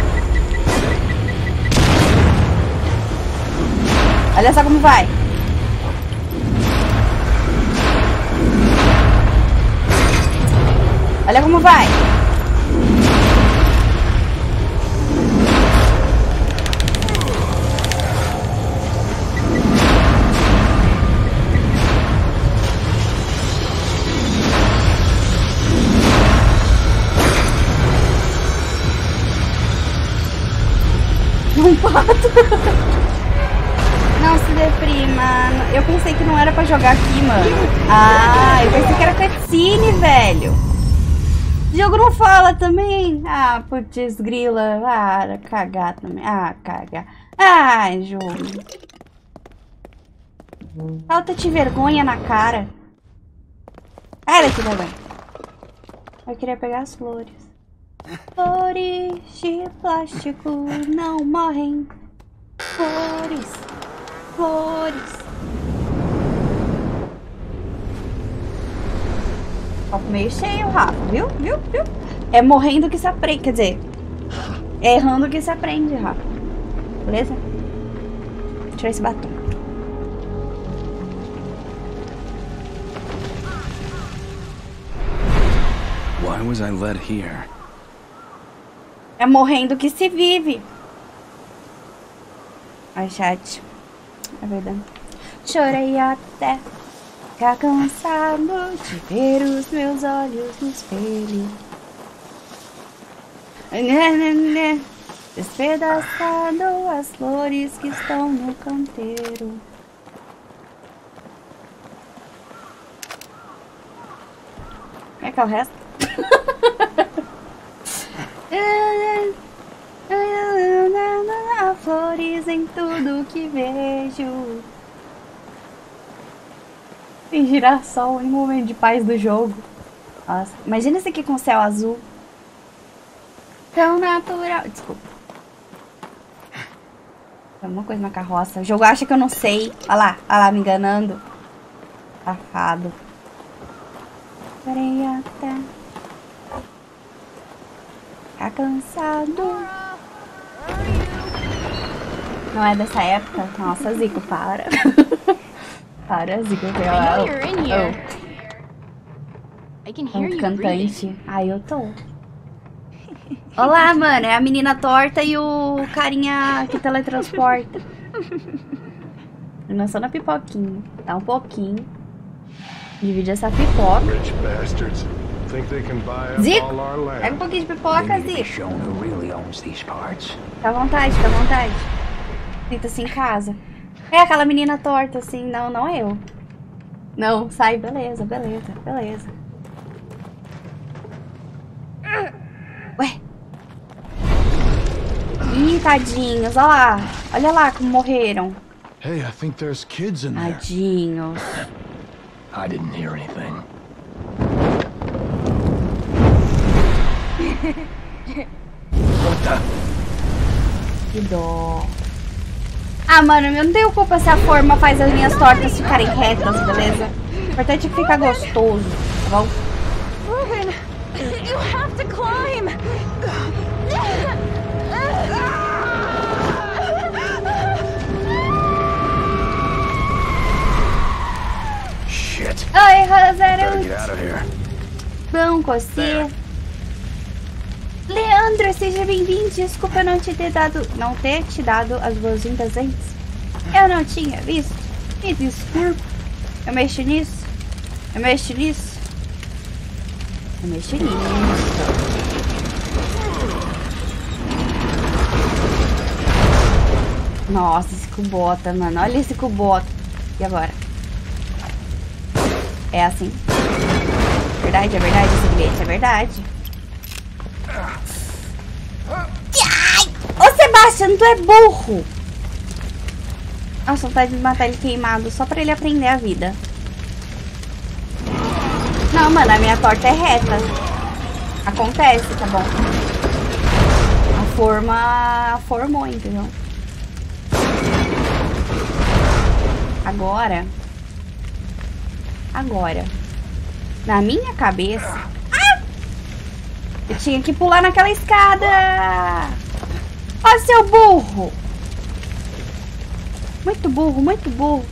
Olha só como vai. Olha como vai. Um pato. Não se deprima. Eu pensei que não era pra jogar aqui, mano. Ah, eu pensei que era cutscene, velho. O jogo não fala também. Ah, putz, grila. Ah, cagar também. Ah, cagar. Ai, jogo. Falta-te vergonha na cara. Olha que vergonha. Eu queria pegar as flores. Flores de plástico não morrem. Flores, flores. Copo meio cheio, Rafa, viu? Viu? Viu? É morrendo que se aprende, quer dizer, é errando que se aprende, Rafa. Beleza? Vou tirar esse batom. Why was I led here? É morrendo que se vive. Ai, chat. É verdade. Chorei até ficar cansado de ver os meus olhos no espelho. Despedaçado as flores que estão no canteiro. Como é que é o resto? Flores em tudo que vejo. Tem girassol em momento de paz do jogo. Nossa, imagina isso aqui com céu azul. Tão natural. Desculpa. Tem alguma coisa na carroça. O jogo acha que eu não sei. Olha lá me enganando. Safado. Parei até ficar cansado. Não é dessa época? Nossa, Zico, para. Para, Zico. Muito cantante. Ai, eu tô. Olá, mano. É a menina torta e o carinha que teletransporta. Não só na pipoquinha. Tá um pouquinho. Divide essa pipoca. Zico, pega um pouquinho de pipoca, Zico. Fica à vontade, fica à vontade. Sinta-se em casa. É aquela menina torta, assim. Não, não é eu. Não, sai. Beleza, beleza, beleza. Ué. Ih, tadinhos. Olha lá. Olha lá como morreram. Hey, I think there's kids in there. Tadinhos. I didn't hear anything. Que dó. Ah, mano, eu não tenho culpa se a forma faz as minhas tortas ficarem retas, beleza? O importante é que fica gostoso, tá bom? Ruben, you have to climb. Shit. Oi, Gotta get Rosaruth. out of here. Bom, Cossi. Leandro, seja bem-vindo. Desculpa eu não te dado as boas-vindas antes. Eu não tinha visto. Me desculpa. Eu mexo nisso. Eu mexo nisso. Eu mexo nisso. Nossa, esse cubota, mano. Olha esse cubota. E agora? É assim. Verdade, é verdade esse bilhete, é verdade. Ai! Ô Sebastião, tu é burro! Nossa, vontade de matar ele queimado só pra ele aprender a vida. Não, mano, a minha torta é reta. Acontece, tá bom? A forma formou, entendeu? Agora, na minha cabeça... Ah! Eu tinha que pular naquela escada. Ó, seu burro. Muito burro, muito burro.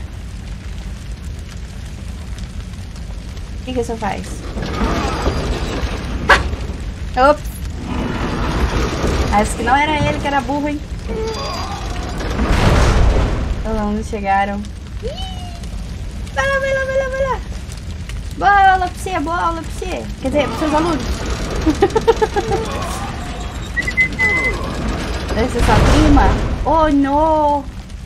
O que você faz? Ops. Acho que não era ele que era burro, hein? Olha lá onde chegaram. Vai lá, vai lá, vai lá, vai lá. Boa aula pra você, boa aula pra você. Quer dizer, pros seus alunos. Deve ser sua prima? Oh, não.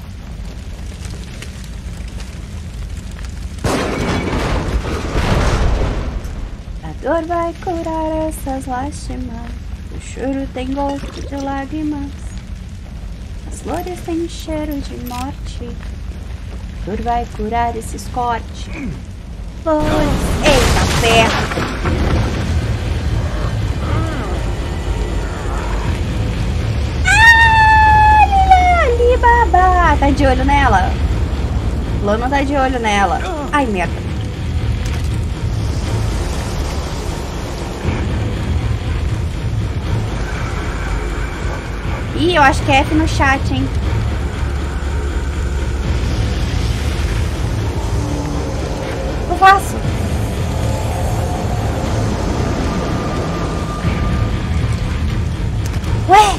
A dor vai curar essas lástimas. O choro tem gosto de lágrimas. As flores têm cheiro de morte. A dor vai curar esses cortes. Flores. Eita, ferro. Alibaba. Tá de olho nela? Lona tá de olho nela. Ai, merda. Ih, eu acho que é F no chat, hein? O que eu faço? Ué?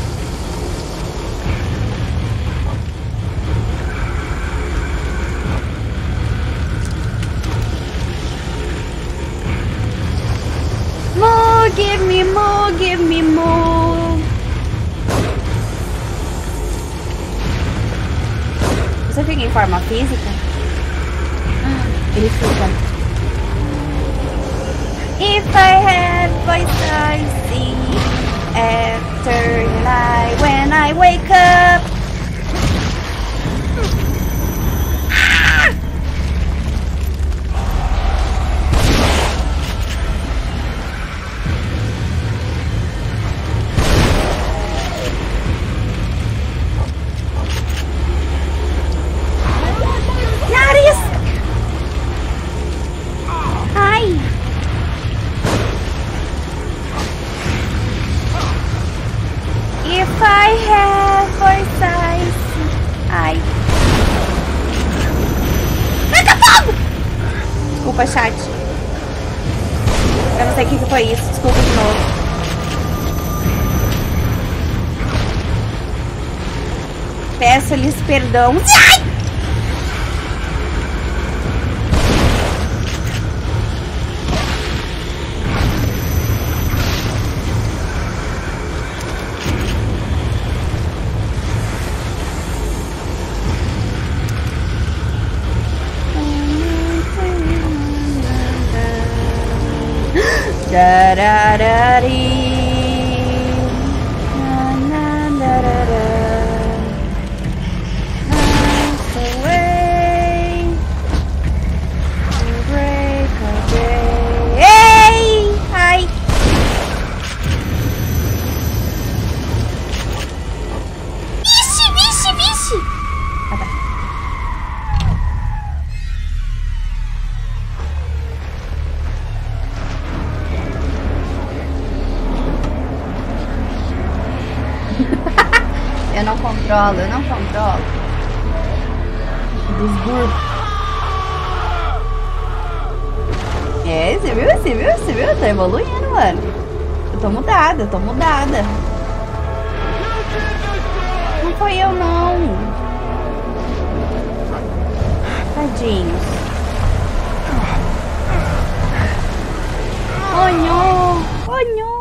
More, give me more, give me more. Você fica em forma física? Ele fica. If I had voice I see after night when I wake up. If I have voice I see. Ai. Desculpa, chat. Eu não sei o que foi isso. Desculpa de novo. Peço-lhes perdão. Ai! Eu não controlo, eu não controlo. Desburro. É, você viu? Você viu? Você viu? Eu tô evoluindo, mano. Eu tô mudada, eu tô mudada. Não foi eu, não. Tadinhos. Oh, não. Oh, não.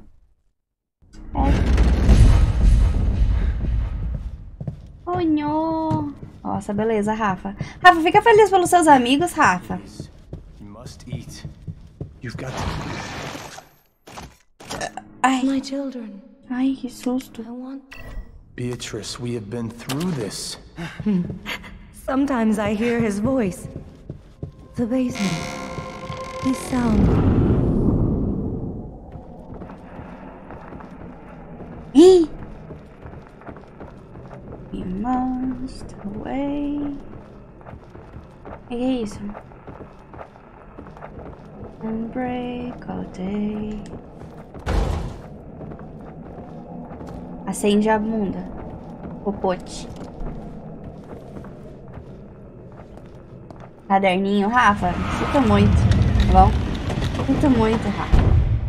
Oh, não. Nossa, beleza, Rafa. Rafa, fica feliz pelos seus amigos, Rafa. You must eat. You've got to... Ai. My children. Ai, que susto. I want... Beatrice, we have been through this. Sometimes I hear his voice. The basement. His sound. Ih! We must away. O que é isso? And break all day. Acende a bunda. Popote. Caderninho, Rafa. Sinto muito, tá bom? Sinto muito, Rafa.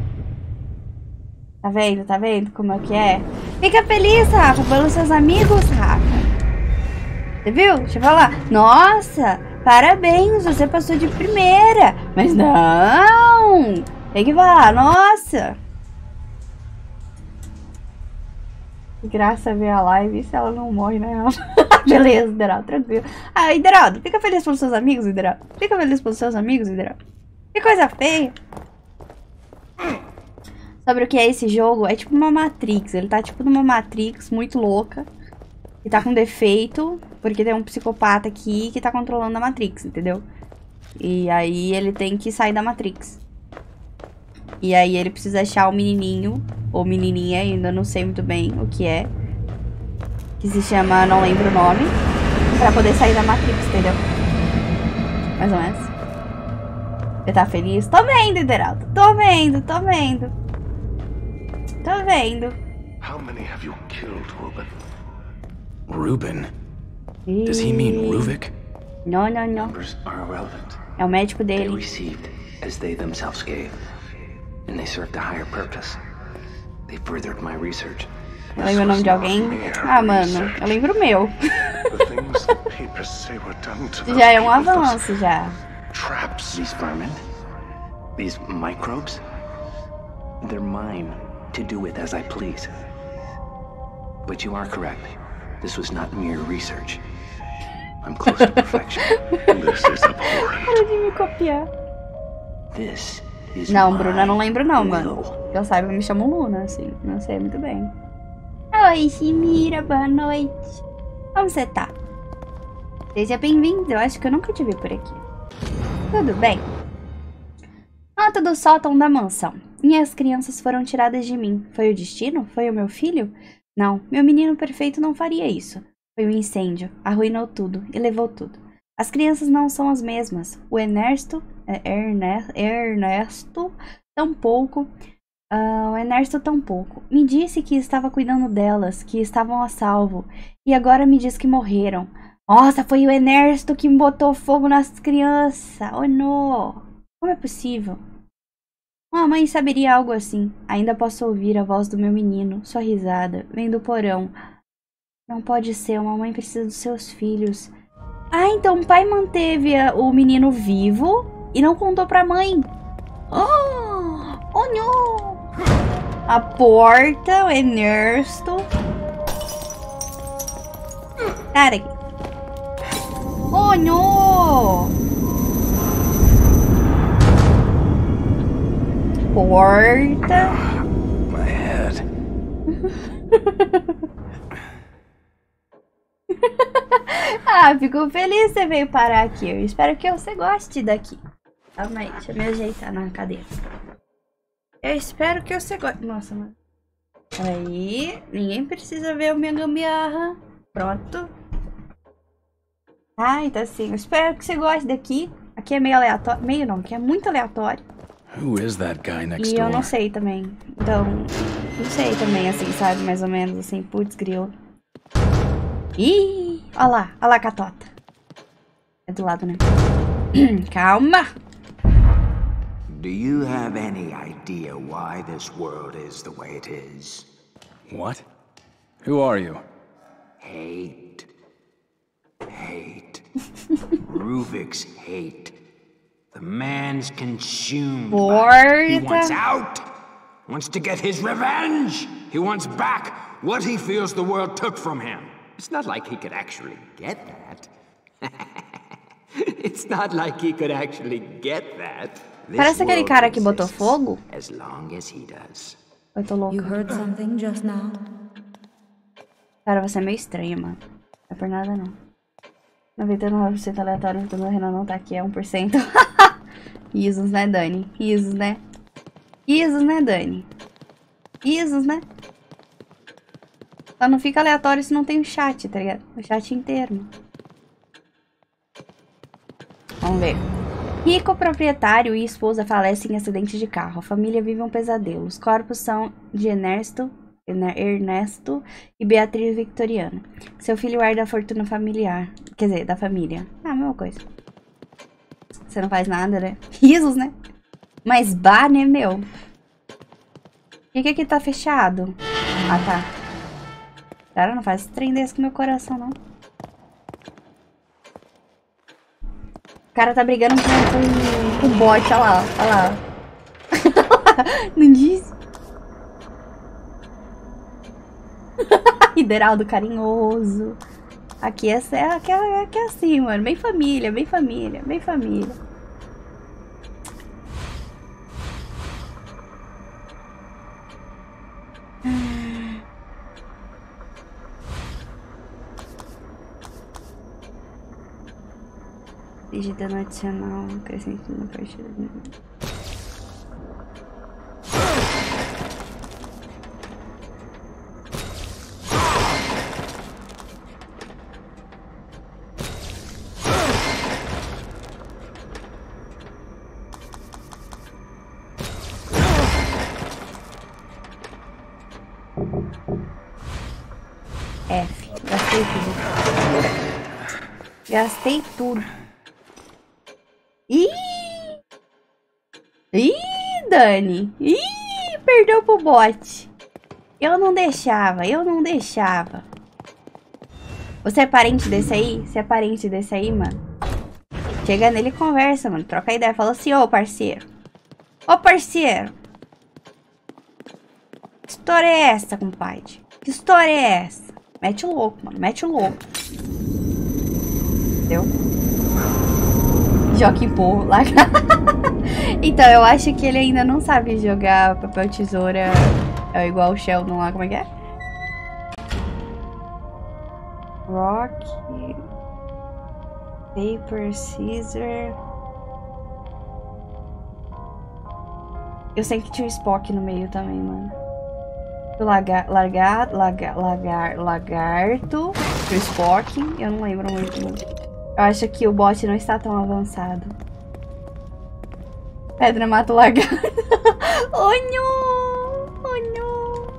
Tá vendo? Tá vendo como é que é? Fica feliz, Rafa, pelos seus amigos, Rafa. Você viu? Deixa eu falar. Nossa, parabéns, você passou de primeira. Mas não! Tem que falar, nossa! Que graça ver a live se ela não morre, né? Beleza, Hideraldo, tranquilo. Ah, Hideraldo, fica feliz pelos seus amigos, Hideraldo. Fica feliz pelos seus amigos, Hideraldo. Que coisa feia. Sobre o que é esse jogo? É tipo uma Matrix. Ele tá tipo numa Matrix muito louca. E tá com defeito. Porque tem um psicopata aqui que tá controlando a Matrix, entendeu? E aí ele tem que sair da Matrix. E aí ele precisa achar o menininho. Ou menininha, ainda não sei muito bem o que é. Que se chama, não lembro o nome. Pra poder sair da Matrix, entendeu? Mais ou menos. Você tá feliz? Tô vendo, Hideraldo. Tô vendo, tô vendo. Tô vendo. How many have you killed, Ruben? Ruben? Does he mean Ruvik? Não, não, não. Numbers are irrelevant. É o médico They dele. received as they themselves gave, and they served a higher purpose. They furthered my research. Eu lembro o nome de alguém? Ah, mano, eu lembro o meu. The things the papers say were done to Já é um those people, avanço, já. those traps. These vermin, these microbes, they're mine to do with as I please. But you are correct. This was not mere research. I'm close to perfection. This is abhorrent. Para de me copiar. This is Não, Bruna, não lembro não, will. mano. Eu saiba, me chamo Luna, assim. Não sei muito bem. Oi, Shimira, boa noite. Como você tá? Seja bem-vindo. Eu acho que eu nunca te vi por aqui. Tudo bem? Nota do sótão da mansão. Minhas crianças foram tiradas de mim. Foi o destino? Foi o meu filho? Não, meu menino perfeito não faria isso. Foi um incêndio. Arruinou tudo e levou tudo. As crianças não são as mesmas. O Ernesto tampouco. O Ernesto tampouco. Me disse que estava cuidando delas, que estavam a salvo. E agora me diz que morreram. Nossa, foi o Ernesto que botou fogo nas crianças. Oh, não. Como é possível? Uma mãe saberia algo assim. Ainda posso ouvir a voz do meu menino, sua risada, vem do porão. Não pode ser, uma mãe precisa dos seus filhos. Ah, então o pai manteve o menino vivo e não contou pra mãe. Oh, não! A porta, o Ernesto. Cara, oh, não! Porta. My head. Ah, fico feliz que você veio parar aqui. Eu espero que você goste daqui. Calma aí, deixa eu me ajeitar na cadeira. Eu espero que você goste. Nossa, mano. Aí, ninguém precisa ver a minha gambiarra. Pronto. Ai, tá assim. Eu espero que você goste daqui. Aqui é meio aleatório. Meio não, aqui é muito aleatório. Who is that guy next E eu door? não sei também. Então, não sei também, assim, sabe? Mais ou menos, assim, putz, grilo. Ih, olha lá a catota. É do lado, né? Calma. Do you have any idea why this world is the way it is? What? Who are you? Hate. Hate. Ruvik's hate. The man's consumed by it. He wants out. Wants to get his revenge. He wants back what he feels the world took from him. It's not like he could actually get that. It's not like he could actually get that. Parece aquele cara que botou fogo. As long as he does. Eu tô louca. You heard something just now? Cara, você é meio estranho, mano. Não é por nada, não. 99% aleatório, então o Renan não tá aqui, é 1%. Risos, né, Dani? Risos, né? Risos, né, Dani? Risos, né? Só não fica aleatório se não tem o chat, tá ligado? O chat inteiro, mano. Vamos ver. Rico proprietário e esposa falecem em acidente de carro. A família vive um pesadelo. Os corpos são de Ernesto Ernesto e Beatriz Victoriano. Seu filho herda a fortuna familiar. Quer dizer, da família. Ah, mesma coisa. Você não faz nada, né? Risos, né? Mas bar, né, meu? Por que aqui tá fechado? Ah, tá. Cara, não faz trem desse com meu coração, não. O cara tá brigando com o bot, olha lá, olha lá. Não diz? Hideraldo carinhoso. Aqui é assim, mano. Bem família, bem família, bem família. Digitando adicional, crescente na partida. F, gastei tudo. Gastei tudo. Ih! Ih, Dani! Ih, perdeu pro bot. Eu não deixava, eu não deixava. Você é parente desse aí? Você é parente desse aí, mano? Chega nele e conversa, mano. Troca ideia. Fala assim, ô parceiro. Ô parceiro. Que história é essa, compadre? Que história é essa? Mete o louco, mano. Mete o louco. Entendeu? Joga em porro. Larga. Então, eu acho que ele ainda não sabe jogar papel tesoura. É igual o Sheldon lá. Como é que é? Rock. Paper, scissor. Eu sei que tinha o Spock no meio também, mano. O lagarto. O Spock. Eu não lembro muito, mano. Eu acho que o bot não está tão avançado. Pedra mata o lagarto. Oh, não! Oh, não!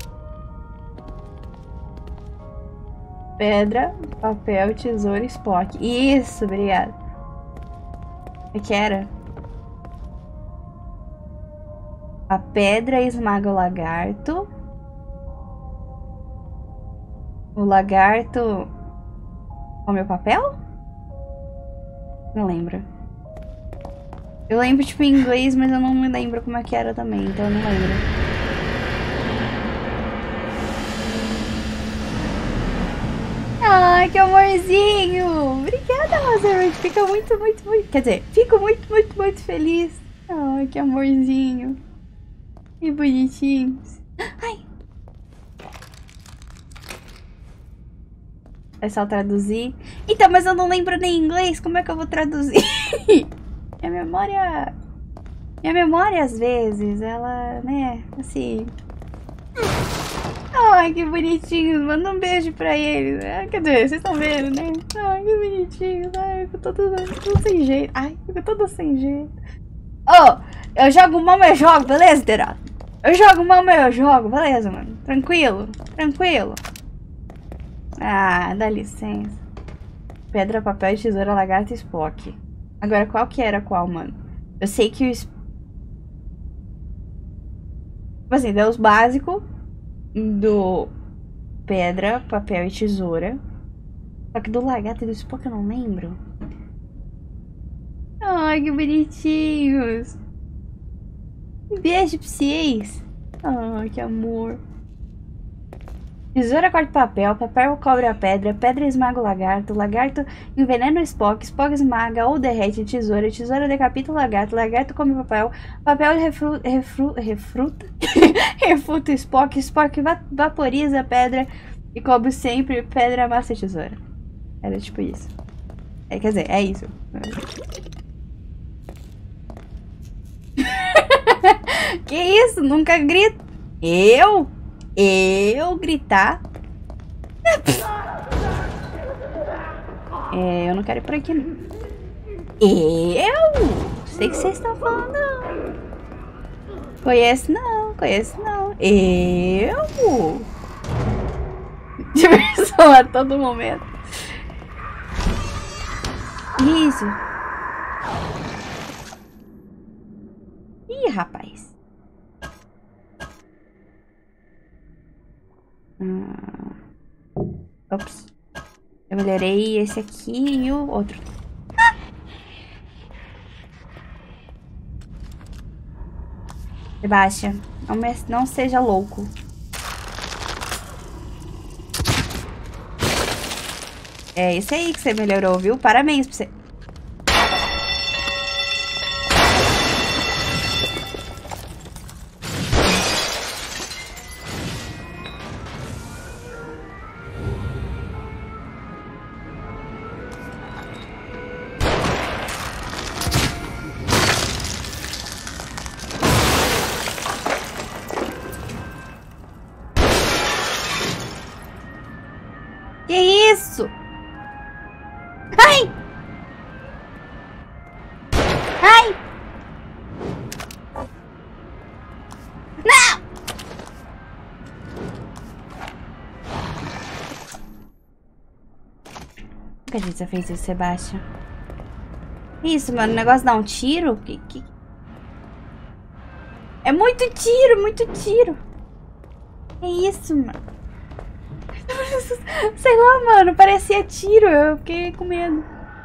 Pedra, papel, tesoura e Spock. Isso, obrigada. O que era? A pedra esmaga o lagarto. O lagarto come o papel? Não lembro. Eu lembro, tipo, em inglês, mas eu não me lembro como é que era também, então eu não lembro. Ai, que amorzinho! Obrigada, Lazarus. Fica muito... Quer dizer, fico muito feliz. Ai, que amorzinho. Que bonitinhos. Ai! É só traduzir? Então, mas eu não lembro nem inglês. Como é que eu vou traduzir? Minha memória, às vezes, ela, né, assim... Ai, que bonitinho. Manda um beijo pra eles. Quer dizer, vocês estão vendo, né? Ai, que bonitinho. Ai, eu tô tudo sem jeito. Ai, eu tô tudo sem jeito. Oh, eu jogo mal, mas eu jogo, beleza, Derado? Eu jogo mal, mas eu jogo, beleza, mano? Tranquilo, tranquilo. Ah, dá licença. Pedra, papel, tesoura, lagarto e Spock. Agora, qual que era qual, mano? Eu sei que o... Tipo assim, deu os básicos do pedra, papel e tesoura. Só que do lagarto e do Spock eu não lembro. Ai, que bonitinhos. Um beijo pra vocês. Ai, que amor. Tesoura corta papel, papel cobre a pedra, pedra esmaga o lagarto envenena o Spock, Spock esmaga ou derrete a tesoura, tesoura decapita o lagarto come o papel, papel refuta o Spock, Spock vaporiza a pedra e cobre sempre, pedra amassa a tesoura. Era tipo isso. Quer dizer, é isso. Que isso? Nunca grito. Eu gritar? Eu não quero ir por aqui, não. Sei que vocês estão falando, não. Conheço não. Diversão a todo momento. Isso. Ih, rapaz. Ops. Eu melhorei esse aqui e o outro. Sebastian, não seja louco. É isso aí que você melhorou, viu? Parabéns pra você. Que isso? Ai! Ai! Não! Por que a gente já fez isso, Sebastian? Isso, mano, o negócio dá um tiro? É muito tiro, muito tiro. Que isso, mano? Sei lá, mano, parecia tiro, eu fiquei com medo.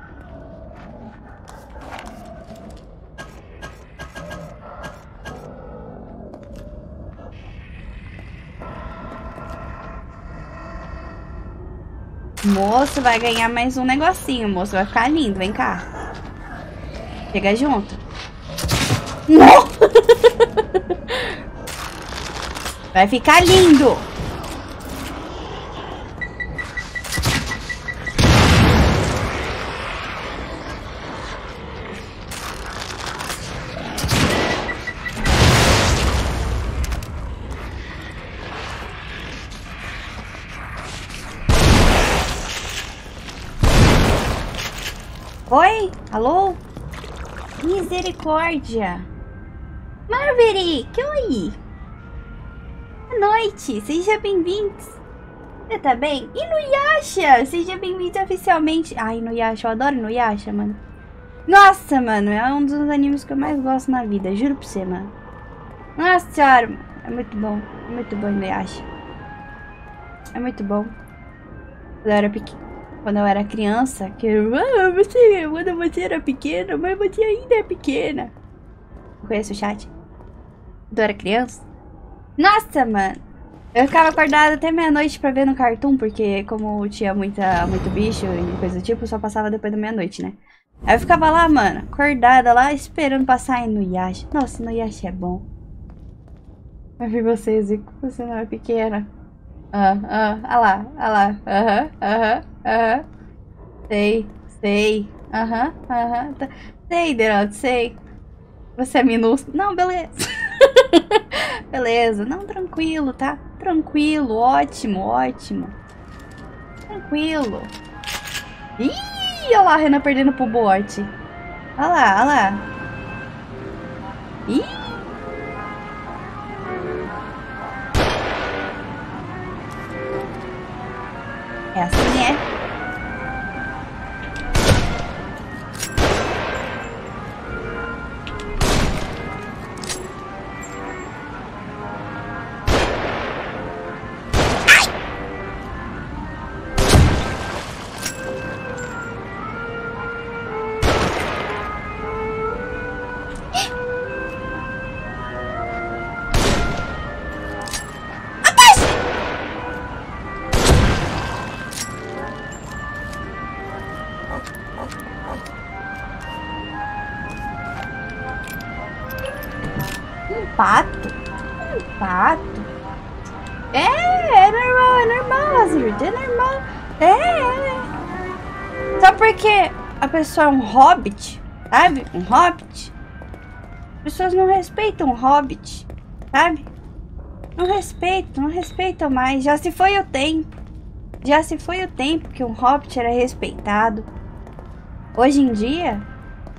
Moço vai ganhar mais um negocinho, moço vai ficar lindo, vem cá. Chega junto. Não! Vai ficar lindo. Oi? Alô? Misericórdia! Maverick, oi! Boa noite, seja bem-vindo! Você tá bem? Inuyasha! Seja bem-vindo oficialmente! Ai, Inuyasha, eu adoro Inuyasha, mano! Nossa, mano, é um dos animes que eu mais gosto na vida, juro pra você, mano! Nossa senhora, mano, é muito bom Inuyasha! É muito bom! Quando eu era criança, que eu, quando você era pequena, mas você ainda é pequena. Conhece o chat? Quando eu era criança? Nossa, mano. Eu ficava acordada até meia-noite pra ver no Cartoon, porque como tinha muito bicho e coisa do tipo, só passava depois da meia-noite, né? Aí eu ficava lá, mano, acordada lá, esperando passar Inuyasha. Nossa, Inuyasha é bom. Mas vi vocês, Zico, você não é pequena. Lá, sei, sei, Deraldo, sei. Você é minúsculo. Não, beleza. Beleza, não, tranquilo, tá? Tranquilo, ótimo. Tranquilo. Ih, olha lá a Renan perdendo pro bot. Olha lá. Ih. É assim, é? Pato. É normal, Azir. É normal. Só porque a pessoa é um hobbit, sabe? Um hobbit. As pessoas não respeitam o hobbit, sabe? Não respeitam mais. Já se foi o tempo que um hobbit era respeitado. Hoje em dia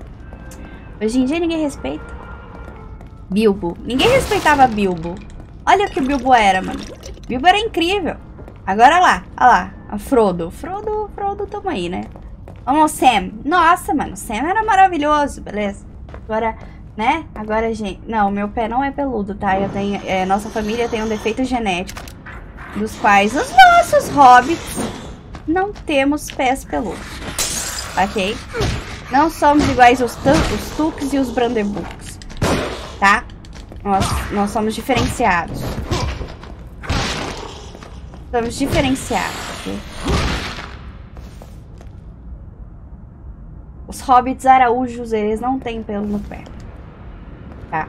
ninguém respeita. Bilbo. Ninguém respeitava Bilbo. Olha o que o Bilbo era, mano. O Bilbo era incrível. Agora lá, olha lá. A Frodo, tamo aí, né? Vamos, Sam. Nossa, mano, Sam era maravilhoso, beleza? Agora, né? Agora, gente... Não, meu pé não é peludo, tá? Eu tenho... nossa família tem um defeito genético. Dos quais os nossos hobbits não temos pés peludos. Ok? Não somos iguais os Tuks e os Branderbooks. Tá? Nós somos diferenciados. Somos diferenciados, ok? Os hobbits araújos, eles não têm pelo no pé. Tá?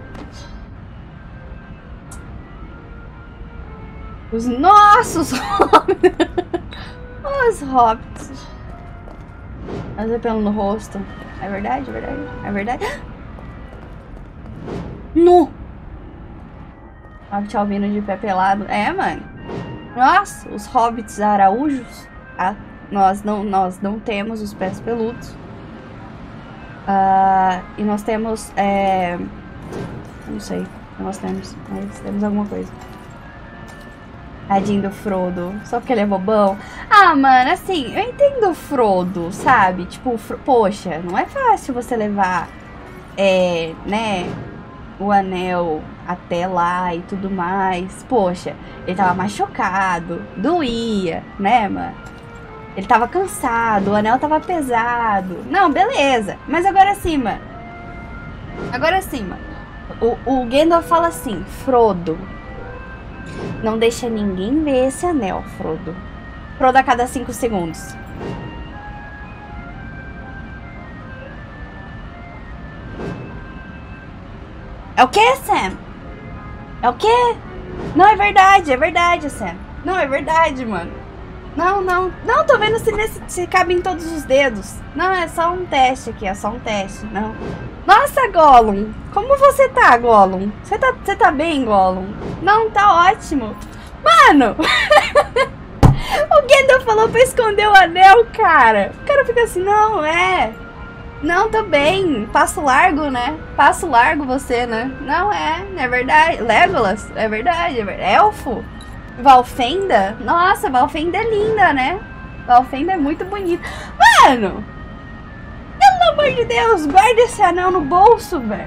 Os nossos hobbits. Os hobbits. Mas é pelo no rosto. É verdade, é verdade, é verdade. No! Hobbit albino de pé pelado. É, mano. Nossa, os hobbits araújos, tá? Nós não temos os pés peludos. E nós temos, não sei o que nós temos, mas temos alguma coisa. Tadinho do Frodo, só porque ele é bobão. Ah, mano, assim, eu entendo o Frodo, sabe? Tipo, poxa, não é fácil você levar, né, o anel até lá e tudo mais. Poxa, ele tava machucado, doía, né, mano? Ele tava cansado, o anel tava pesado. Não, beleza. Mas agora sim, mano. Agora sim, mano. O Gandalf fala assim, Frodo, não deixa ninguém ver esse anel, Frodo. Frodo a cada 5 segundos. É o que, Sam? É o que? Não, é verdade, Sam. Não, é verdade, mano. Não, tô vendo se cabe em todos os dedos. Não, é só um teste aqui, é só um teste, não. Nossa, Gollum, como você tá, Gollum? Você tá bem, Gollum? Não, tá ótimo. Mano, o Gandalf falou pra esconder o anel, cara. O cara fica assim, não, tô bem, passo largo, né? Passo largo você, né? Não é verdade. Legolas, é verdade. Elfo. Valfenda? Nossa, Valfenda é linda, né? Valfenda é muito bonita. Mano! Pelo amor de Deus, guarda esse anel no bolso, velho.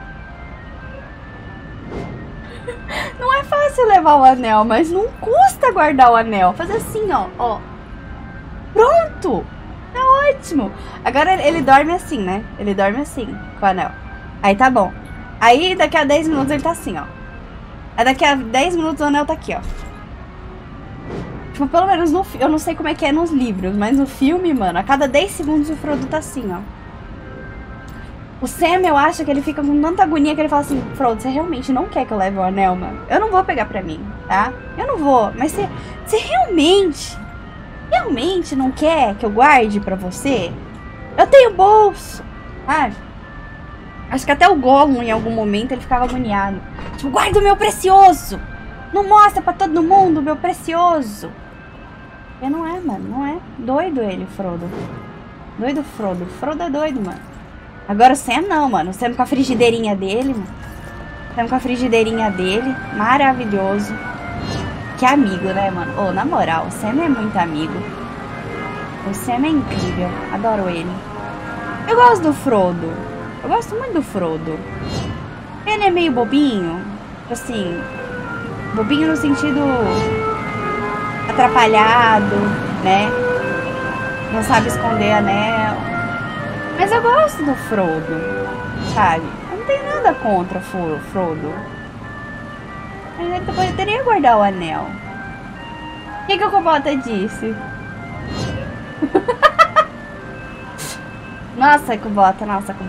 Não é fácil levar o anel, mas não custa guardar o anel. Fazer assim, ó. Pronto! Tá ótimo. Agora ele dorme assim, né? Ele dorme assim, com o anel. Aí tá bom. Aí daqui a 10 minutos ele tá assim, ó. Aí daqui a 10 minutos o anel tá aqui, ó. Tipo, pelo menos no filme, eu não sei como é que é nos livros, mas no filme, mano, a cada 10 segundos o Frodo tá assim, ó. O Sam, eu acho que ele fica com tanta agonia que ele fala assim, Frodo, você realmente não quer que eu leve o anel, mano? Eu não vou pegar pra mim, tá? Eu não vou, mas você realmente não quer que eu guarde pra você? Eu tenho bolso, sabe? Acho que até o Gollum, em algum momento, ele ficava agoniado. Tipo, guarda o meu precioso! Não mostra pra todo mundo o meu precioso! E não é, mano, não é. Doido ele, Frodo. Doido Frodo. Frodo é doido, mano. Agora o Sam não, mano. O Sam com a frigideirinha dele, mano. O Sam com a frigideirinha dele. Maravilhoso. Que amigo, né, mano? Ô, na moral, o Sam é muito amigo. O Sam é incrível. Adoro ele. Eu gosto do Frodo. Eu gosto muito do Frodo. Ele é meio bobinho. Assim, bobinho no sentido atrapalhado, né? Não sabe esconder anel. Mas eu gosto do Frodo, sabe? Eu não tenho nada contra o Frodo. Mas ele poderia guardar o anel. O que o Cobota disse? Nossa, Cobota.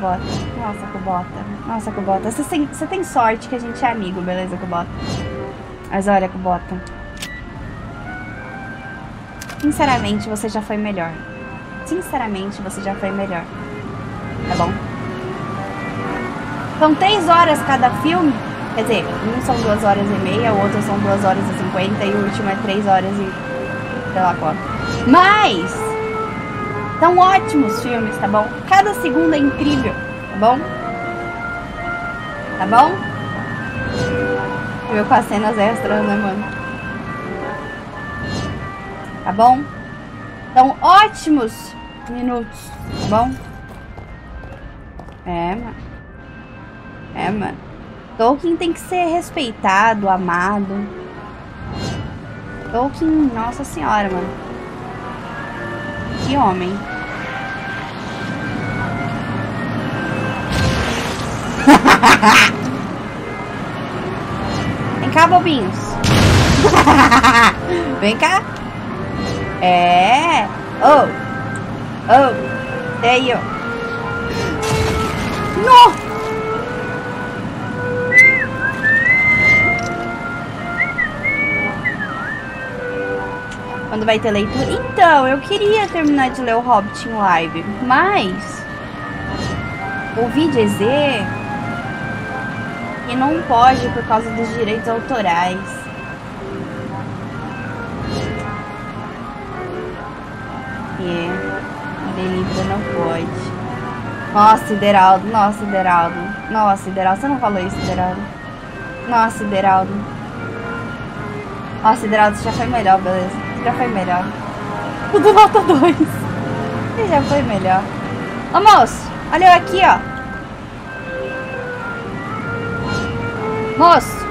Você tem sorte que a gente é amigo, beleza, Cobota? Mas olha, Cobota. Sinceramente, você já foi melhor. Tá bom? São 3 horas cada filme. Quer dizer, um são 2 horas e meia, o outro são 2 horas e 50 e o último é 3 horas e... sei lá quanto. Mas... são ótimos filmes, tá bom? Cada segundo é incrível, tá bom? Tá bom? Viu com as cenas extras, né, mano? Tá bom? São ótimos minutos, tá bom? É, mano. É, mano. Tolkien tem que ser respeitado, amado. Tolkien, nossa senhora, mano. Que homem. Vem cá, bobinhos. Vem cá. É. Oh. Oh. There you. No. Quando vai ter leitura? Então, eu queria terminar de ler o Hobbit em live, mas ouvi dizer que não pode por causa dos direitos autorais. Ler livro não pode. Nossa, Sideraldo, nossa, Sideraldo. Nossa, Sideraldo, você não falou isso, Sideraldo? Nossa, Sideraldo. Nossa, Sideraldo, você já foi melhor, beleza. Já foi melhor. Tudo nota 2. Você já foi melhor. Ô, moço, olha eu aqui, ó. Moço.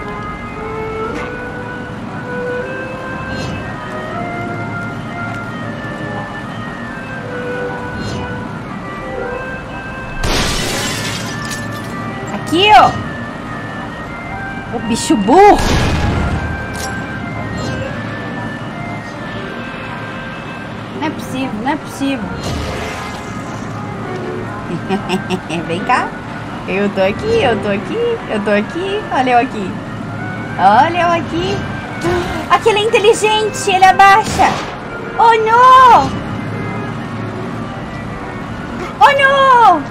Aqui, ó. O bicho burro. Não é possível, não é possível. Vem cá. Eu tô aqui, eu tô aqui, eu tô aqui. Olha eu aqui. Olha eu aqui. Aquele é inteligente, ele abaixa. Oh, não! Oh, não!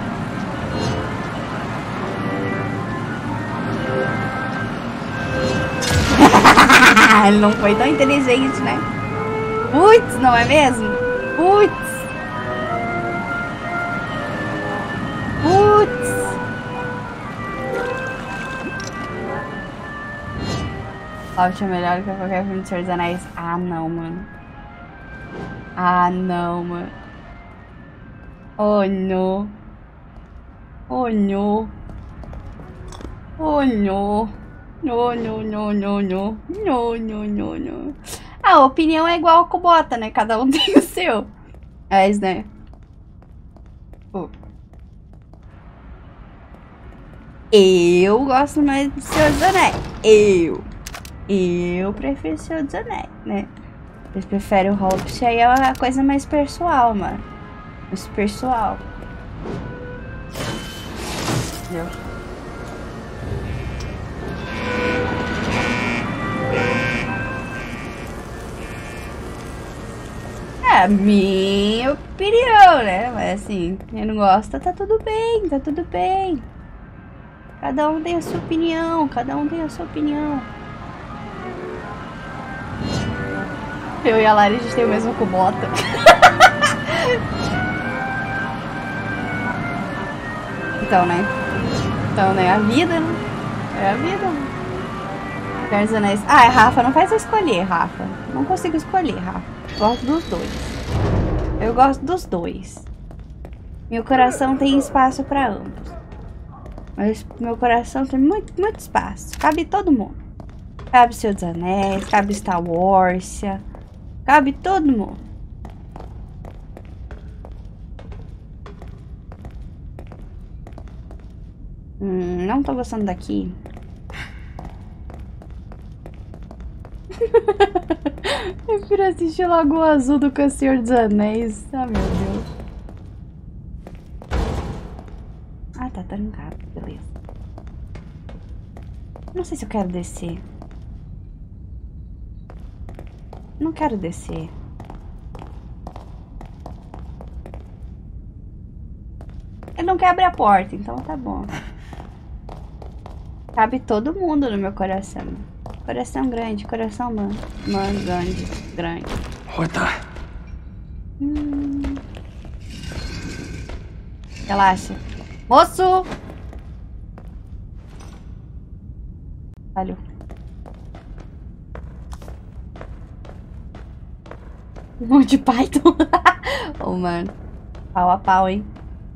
Ele não foi tão inteligente, né? Putz, não é mesmo? Putz! Putz! Hobbit é melhor que qualquer filme de Senhor dos Anéis. Ah, não, mano. Ah, não, mano. Oh, não. Oh, não. Oh, não. Não, não, não, não, não. Não, não, não, não. A opinião é igual a Kubota, né? Cada um tem o seu. É isso, né? Eu gosto mais do Senhor dos Anéis. Eu prefiro o Senhor dos Anéis, né? Vocês preferem o Hobbit, aí é a coisa mais pessoal, mano. Mais pessoal. Entendeu? É a minha opinião, né? Mas assim, quem não gosta, tá tudo bem, tá tudo bem. Cada um tem a sua opinião, cada um tem a sua opinião. Eu e a Lari, a gente tem o mesmo Kubota. Então, né? A vida, né? É a vida, né? Senhor dos Anéis. Ah, Rafa, não faz eu escolher, Rafa. Não consigo escolher, Rafa. Gosto dos dois. Eu gosto dos dois. Meu coração tem espaço pra ambos. Mas meu coração tem muito espaço. Cabe todo mundo. Cabe Senhor dos Anéis, cabe Star Wars. Cabe todo mundo. Não tô gostando daqui. Eu prefiro assistir Lagoa Azul do que o Senhor dos Anéis. Ah, meu Deus. Ah, tá trancado. Beleza. Não sei se eu quero descer. Não quero descer. Ele não quer abrir a porta, então tá bom. Cabe todo mundo no meu coração. Coração grande, coração grande. What the? Relaxa. Moço! Valeu. Monty Python. Oh, mano. Pau a pau, hein?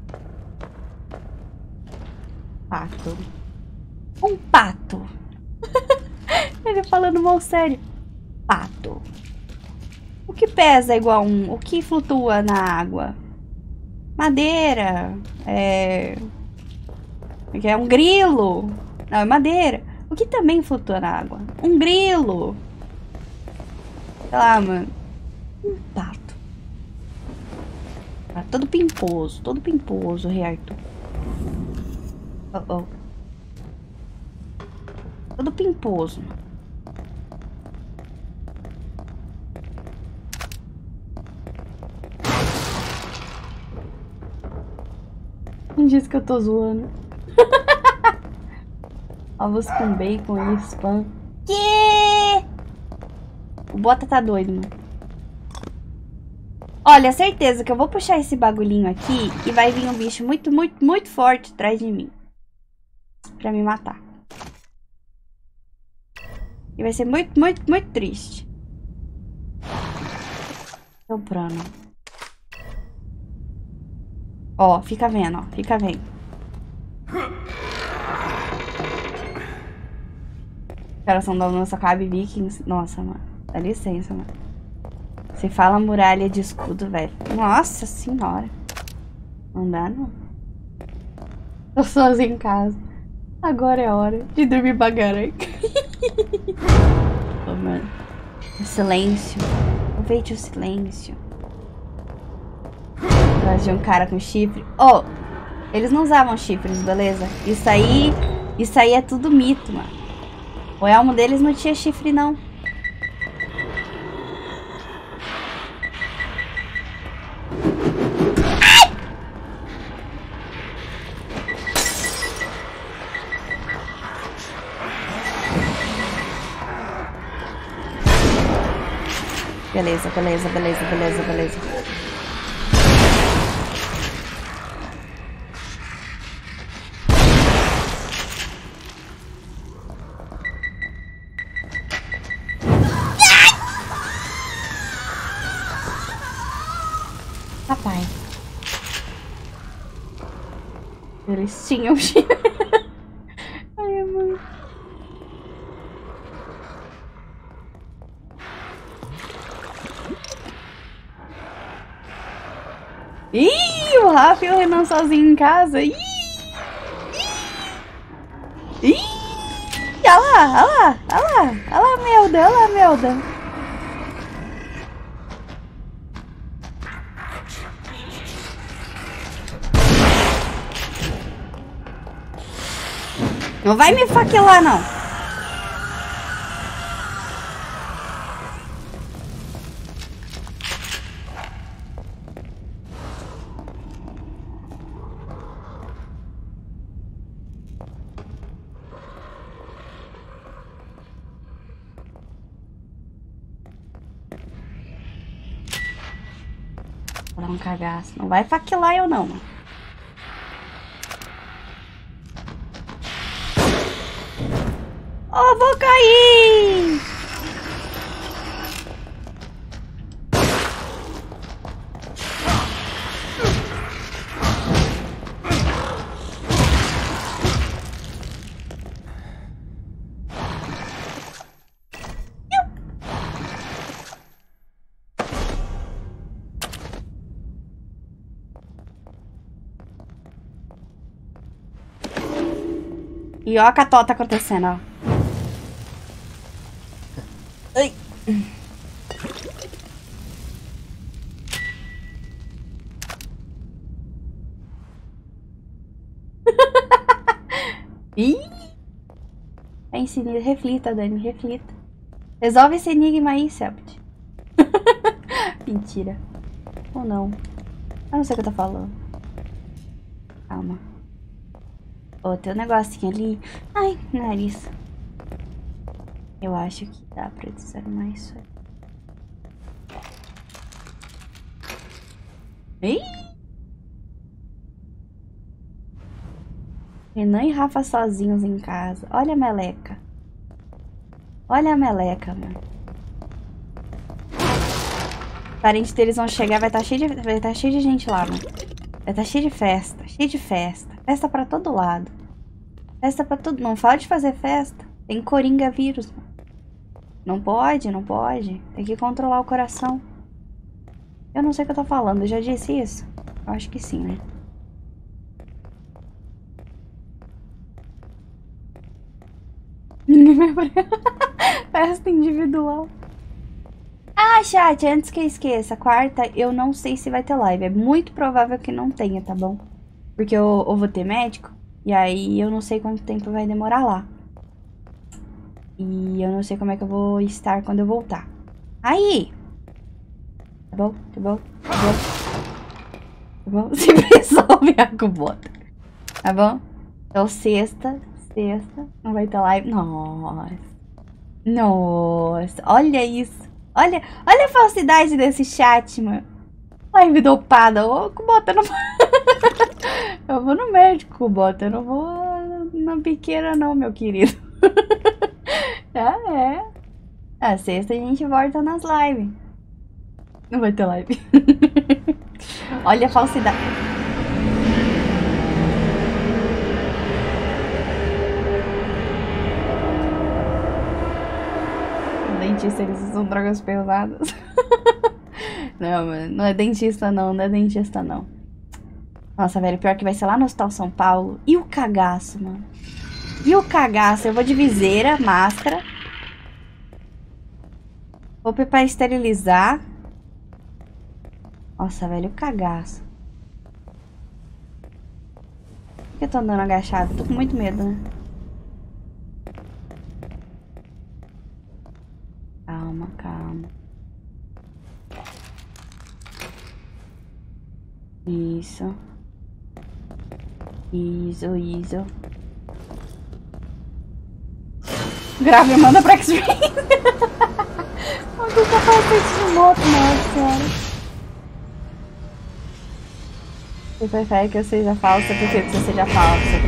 Pato. Um pato. Ele falando mal sério. Pato. O que pesa igual um? O que flutua na água? Madeira. É um grilo. Não, é madeira. O que também flutua na água? Um grilo. Sei lá, mano. Um pato. Tá todo pimposo, Rei Arthur. Oh. Todo pimposo. Não disse que eu tô zoando. Ovos com bacon e spam. Que? O Bota tá doido, mano. Olha, certeza que eu vou puxar esse bagulhinho aqui e vai vir um bicho muito, muito, muito forte atrás de mim. Pra me matar. E vai ser muito, muito, muito triste. Sobrando. Ó, fica vendo, ó. Fica vendo. Os caras são da nossa cabe Vikings. Nossa, mano. Dá licença, mano. Você fala muralha de escudo, velho. Nossa senhora. Não dá, não. Tô sozinha em casa. Agora é hora de dormir bagarai. Oh, mano. O silêncio. Aproveite o silêncio. Gosto de um cara com chifre. Oh, eles não usavam chifres, beleza? Isso aí é tudo mito, mano. O elmo deles não tinha chifre, não. Beleza. Papai. Eles tinham chifre. Ai, mãe. Ih, o Rafa e o Renan sozinhos em casa. Ih! Olha lá, Melda. Não vai me faquelar, não. Vou dar um cagaço. Não vai faquelar eu, não. Oh, vou cair! E ó a catota acontecendo, ó. Ai. Ih! Reflita, Dani, reflita. Resolve esse enigma aí, Sept. Mentira. Ou não. Eu não sei o que eu tô falando. Calma. Ó, tem um negocinho ali. Ai, nariz. Eu acho que dá pra desarmar isso aí. Ih! Renan e Rafa sozinhos em casa. Olha a meleca. Olha a meleca, mano. Parentes deles vão chegar, vai estar cheio de gente lá, mano. Vai estar cheio de festa. Festa pra todo lado. Festa pra todo... Não fala de fazer festa. Tem coringa vírus, mano. Não pode. Tem que controlar o coração. Eu não sei o que eu tô falando. Eu já disse isso? Eu acho que sim, né? Ninguém vai festa individual. Ah, chat, antes que eu esqueça, quarta eu não sei se vai ter live. É muito provável que não tenha, tá bom? Porque eu vou ter médico. E aí eu não sei quanto tempo vai demorar lá. E eu não sei como é que eu vou estar quando eu voltar. Aí! Tá bom? Sempre resolve a cubota. Tá bom? Então sexta, não vai ter live. Nossa, olha isso. Olha a falsidade desse chat, mano. Live dopada. Ô, Cubota, eu não vou... Eu vou no médico, Cubota. Eu não vou na biqueira não, meu querido. A sexta a gente volta nas lives. Não vai ter live. Olha a falsidade. Dentista, eles usam drogas pesadas. Não, mano, não é dentista não. Nossa, velho, pior que vai ser lá no Hospital São Paulo. E o cagaço, mano. Eu vou de viseira, máscara. Vou pra esterilizar. Nossa, velho, o cagaço. Por que eu tô andando agachado? Tô com muito medo, né? Calma. Isso. Grave e manda pra X-Ray. Onde tá capacete de moto, nossa senhora. Você prefere que eu seja falsa? Eu prefiro que você seja falsa. Eu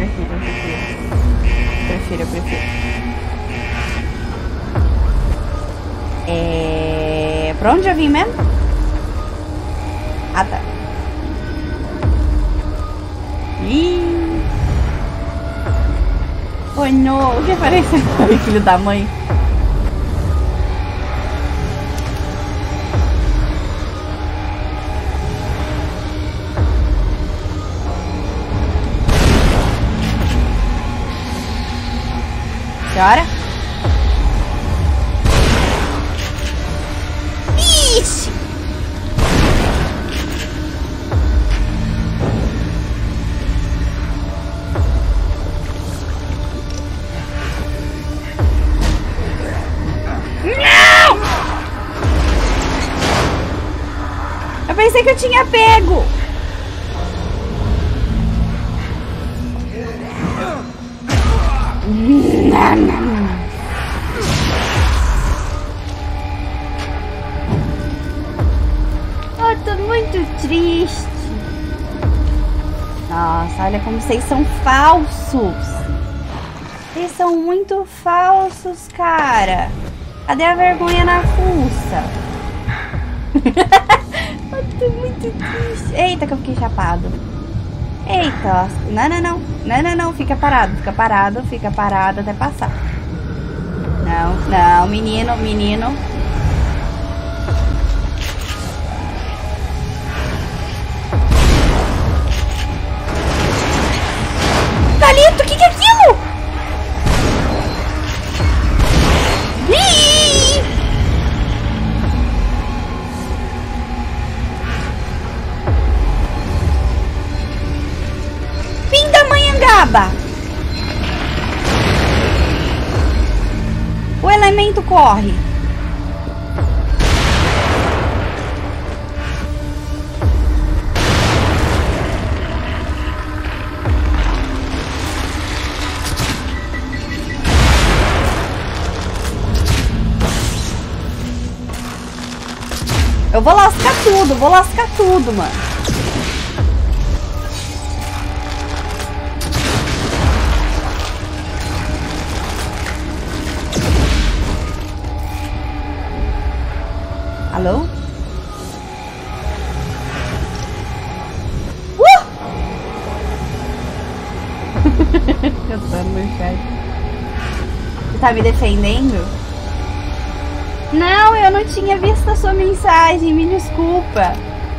prefiro. Pra onde eu vim mesmo? Ah, tá. Ih! Oh, não! O que parece? Ai, filho da mãe. Senhora? Ixi! Não! Eu pensei que eu tinha pego. Oh, tô muito triste. Nossa, olha como vocês são falsos. Vocês são muito falsos, cara. Cadê a vergonha na fuça? Eu tô muito triste. Eita, que eu fiquei chapado. Eita, não, fica parado até passar. Não, menino. Thalito, o que é aquilo? Ih! Pindamonhangaba! O elemento corre. Eu vou lascar tudo, mano. Alô? Cantando no chat. Você tá me defendendo? Não, eu não tinha visto a sua mensagem, me desculpa.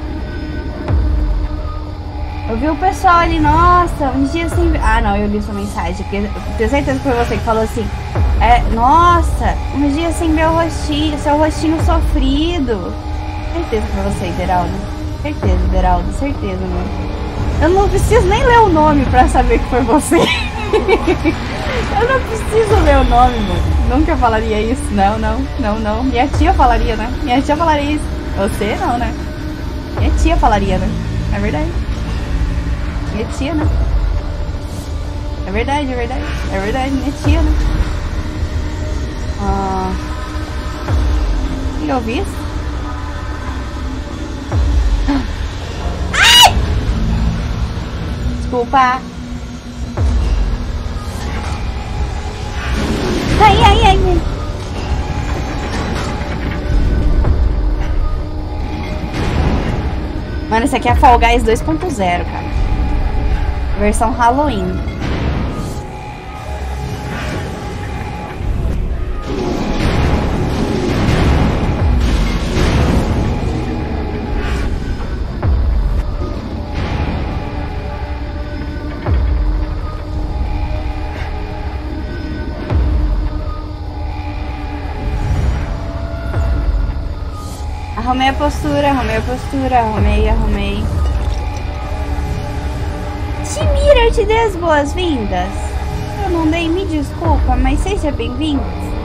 Eu vi o pessoal ali, nossa, uns dias sem... Ah, não, eu li sua mensagem, porque tenho certeza que foi você que falou assim. Nossa, uns dias sem ver o rostinho, seu rostinho sofrido. Certeza que foi você, Ideraldo. Certeza, Ideraldo, certeza, mano. Eu não preciso nem ler o nome pra saber que foi você. Eu não preciso ler o nome, mano. Nunca falaria isso, não. Minha tia falaria, né? Minha tia falaria isso. Você não, né? Minha tia falaria, né? É verdade. Minha tia, né? É verdade, minha tia, né? Eu vi isso? Ai! Desculpa. Ai. Mano, esse aqui é Fall Guys 2.0, cara. Versão Halloween. Arrumei a postura, arrumei. Timira, eu te dei as boas-vindas. Eu não dei, me desculpa, mas seja bem-vindo.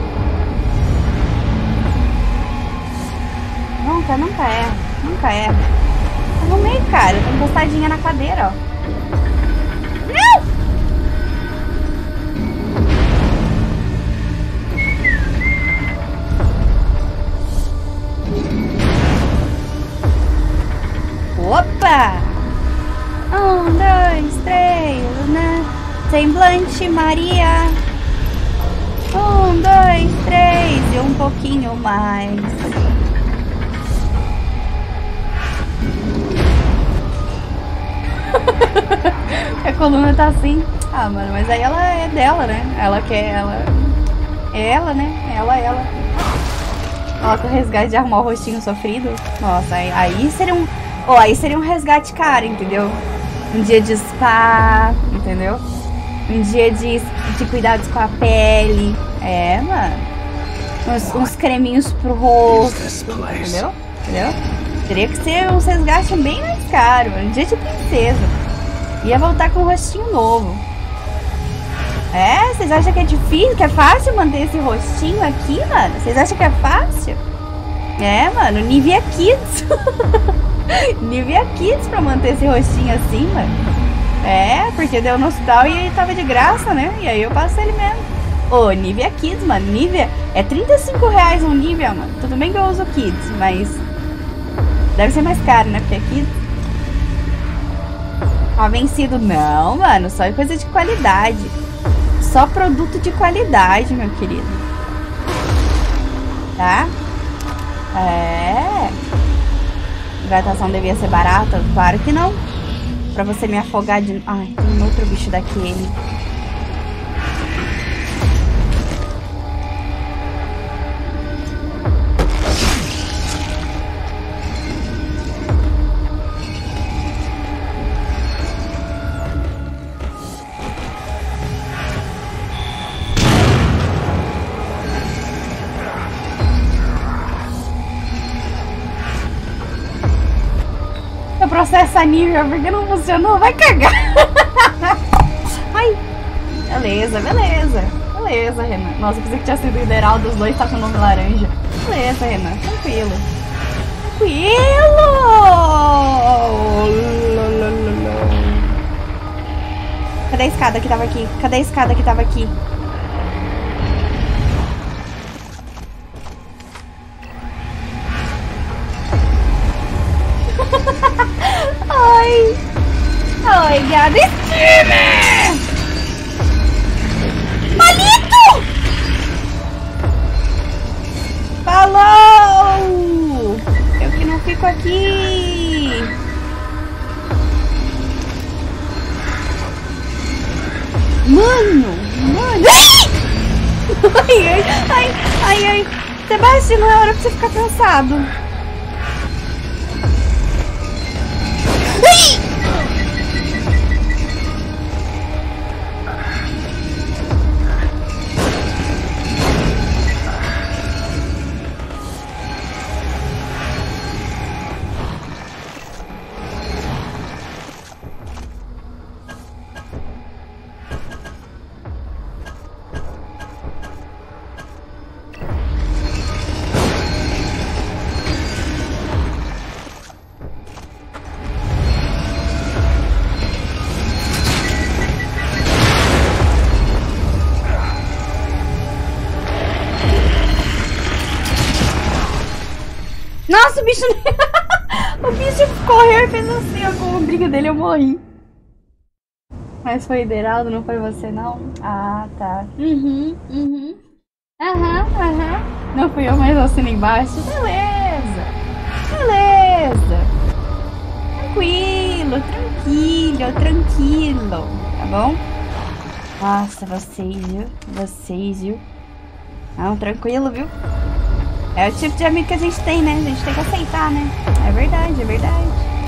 Nunca erra. Arrumei, cara, tô encostadinha na cadeira, ó. Não! Opa! 1, 2, 3, né? Semblante Maria. 1, 2, 3 e um pouquinho mais. A coluna tá assim. Ah, mano, mas aí ela é dela, né? Ela quer, ela... É ela, né? Ela. Coloca o resgate de arrumar o rostinho sofrido. Nossa, aí seria um... aí seria um resgate caro, entendeu? Um dia de spa, entendeu? Um dia de cuidados com a pele. É, mano. Uns creminhos pro rosto, entendeu? Teria que ser um resgate bem mais caro. Um dia de princesa. Ia voltar com um rostinho novo. Vocês acham que é difícil, que é fácil manter esse rostinho aqui, mano? Vocês acham que é fácil? Mano, Nivea Kids. Nivea Kids pra manter esse rostinho assim, mano. Porque deu no hospital e tava de graça, né? E aí eu passo ele mesmo. Nivea Kids, mano. Nivea é R$35 um Nivea, mano. Tudo bem que eu uso Kids, mas deve ser mais caro, né? Porque é Kids. Vencido. Não, mano. Só é coisa de qualidade. Só produto de qualidade, meu querido. Tá? Hidratação devia ser barata? Claro que não. Pra você me afogar de... Ai, tem outro bicho daquele. Processa Nivea, porque não funcionou, vai cagar. Ai, beleza, Renan. Nossa, eu pensei que tinha sido o Ideraldo, dos dois tá com o nome laranja. Beleza, Renan, tranquilo. Cadê a escada que tava aqui? Oi, gado. Steamer! Malito! Falou! Eu que não fico aqui. Mano! Ai! Sebastião, não é hora pra você ficar cansado. Nossa, o bicho... o bicho correu e fez assim, ó, com a briga dele, eu morri. Mas foi o Ideraldo, não foi você, não? Ah, tá. Aham. Não fui eu, mas assino embaixo. Beleza. Tranquilo. Tá bom? Nossa, vocês, viu? Não, tranquilo, viu? É o tipo de amigo que a gente tem, né? A gente tem que aceitar, né? É verdade. Verdade.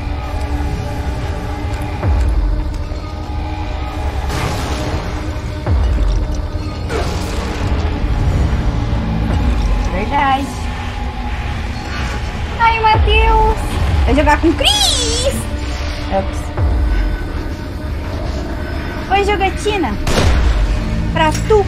Ai, Matheus! Vai jogar com o Chris! Ops. Oi, jogatina! Pra tu!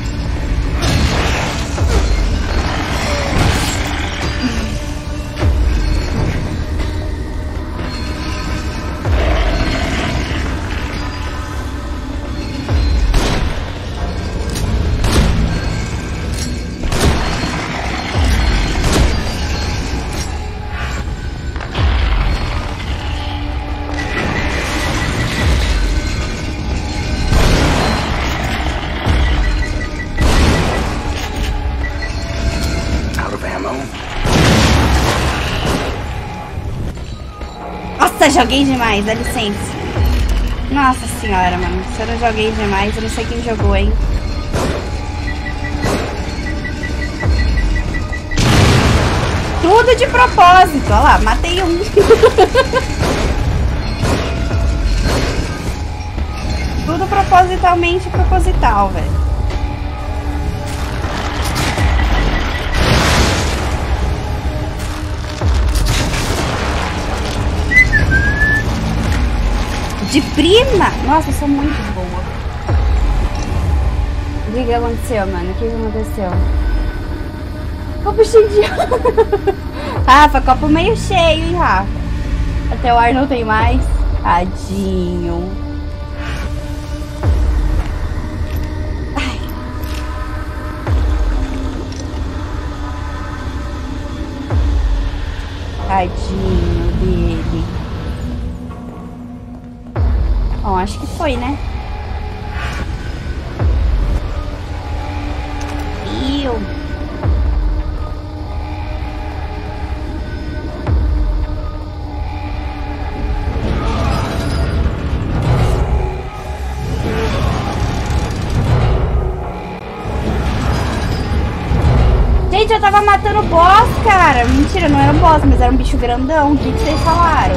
Nossa, joguei demais, dá licença. Nossa senhora, mano. Se eu não joguei demais, eu não sei quem jogou, hein. Tudo de propósito. Olha lá, matei um. Tudo propositalmente proposital, velho. De prima? Nossa, eu sou muito boa. O que aconteceu, mano? O que aconteceu? Copo cheio de... Rafa, copo meio cheio, hein, Rafa? Até o ar não tem mais. Tadinho. Ai. Tadinho dele. Bom, acho que foi, né? Gente, eu tava matando o boss, cara. Mentira, não era um boss, mas era um bicho grandão. O que vocês falaram?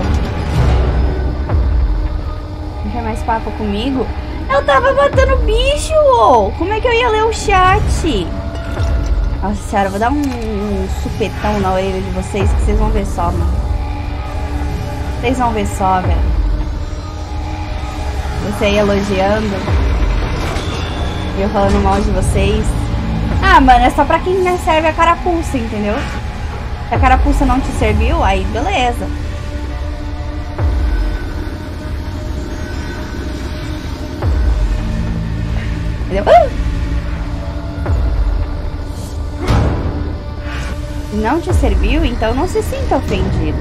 Não quer mais papo comigo? Eu tava matando o bicho! Como é que eu ia ler o chat? Nossa senhora, eu vou dar um supetão na orelha de vocês que vocês vão ver só, mano. Vocês vão ver só, velho. Você aí elogiando. E eu falando mal de vocês. Ah, mano, é só pra quem serve a carapuça, entendeu? Se a carapuça não te serviu, aí beleza. Entendeu? Se não te serviu, então não se sinta ofendido.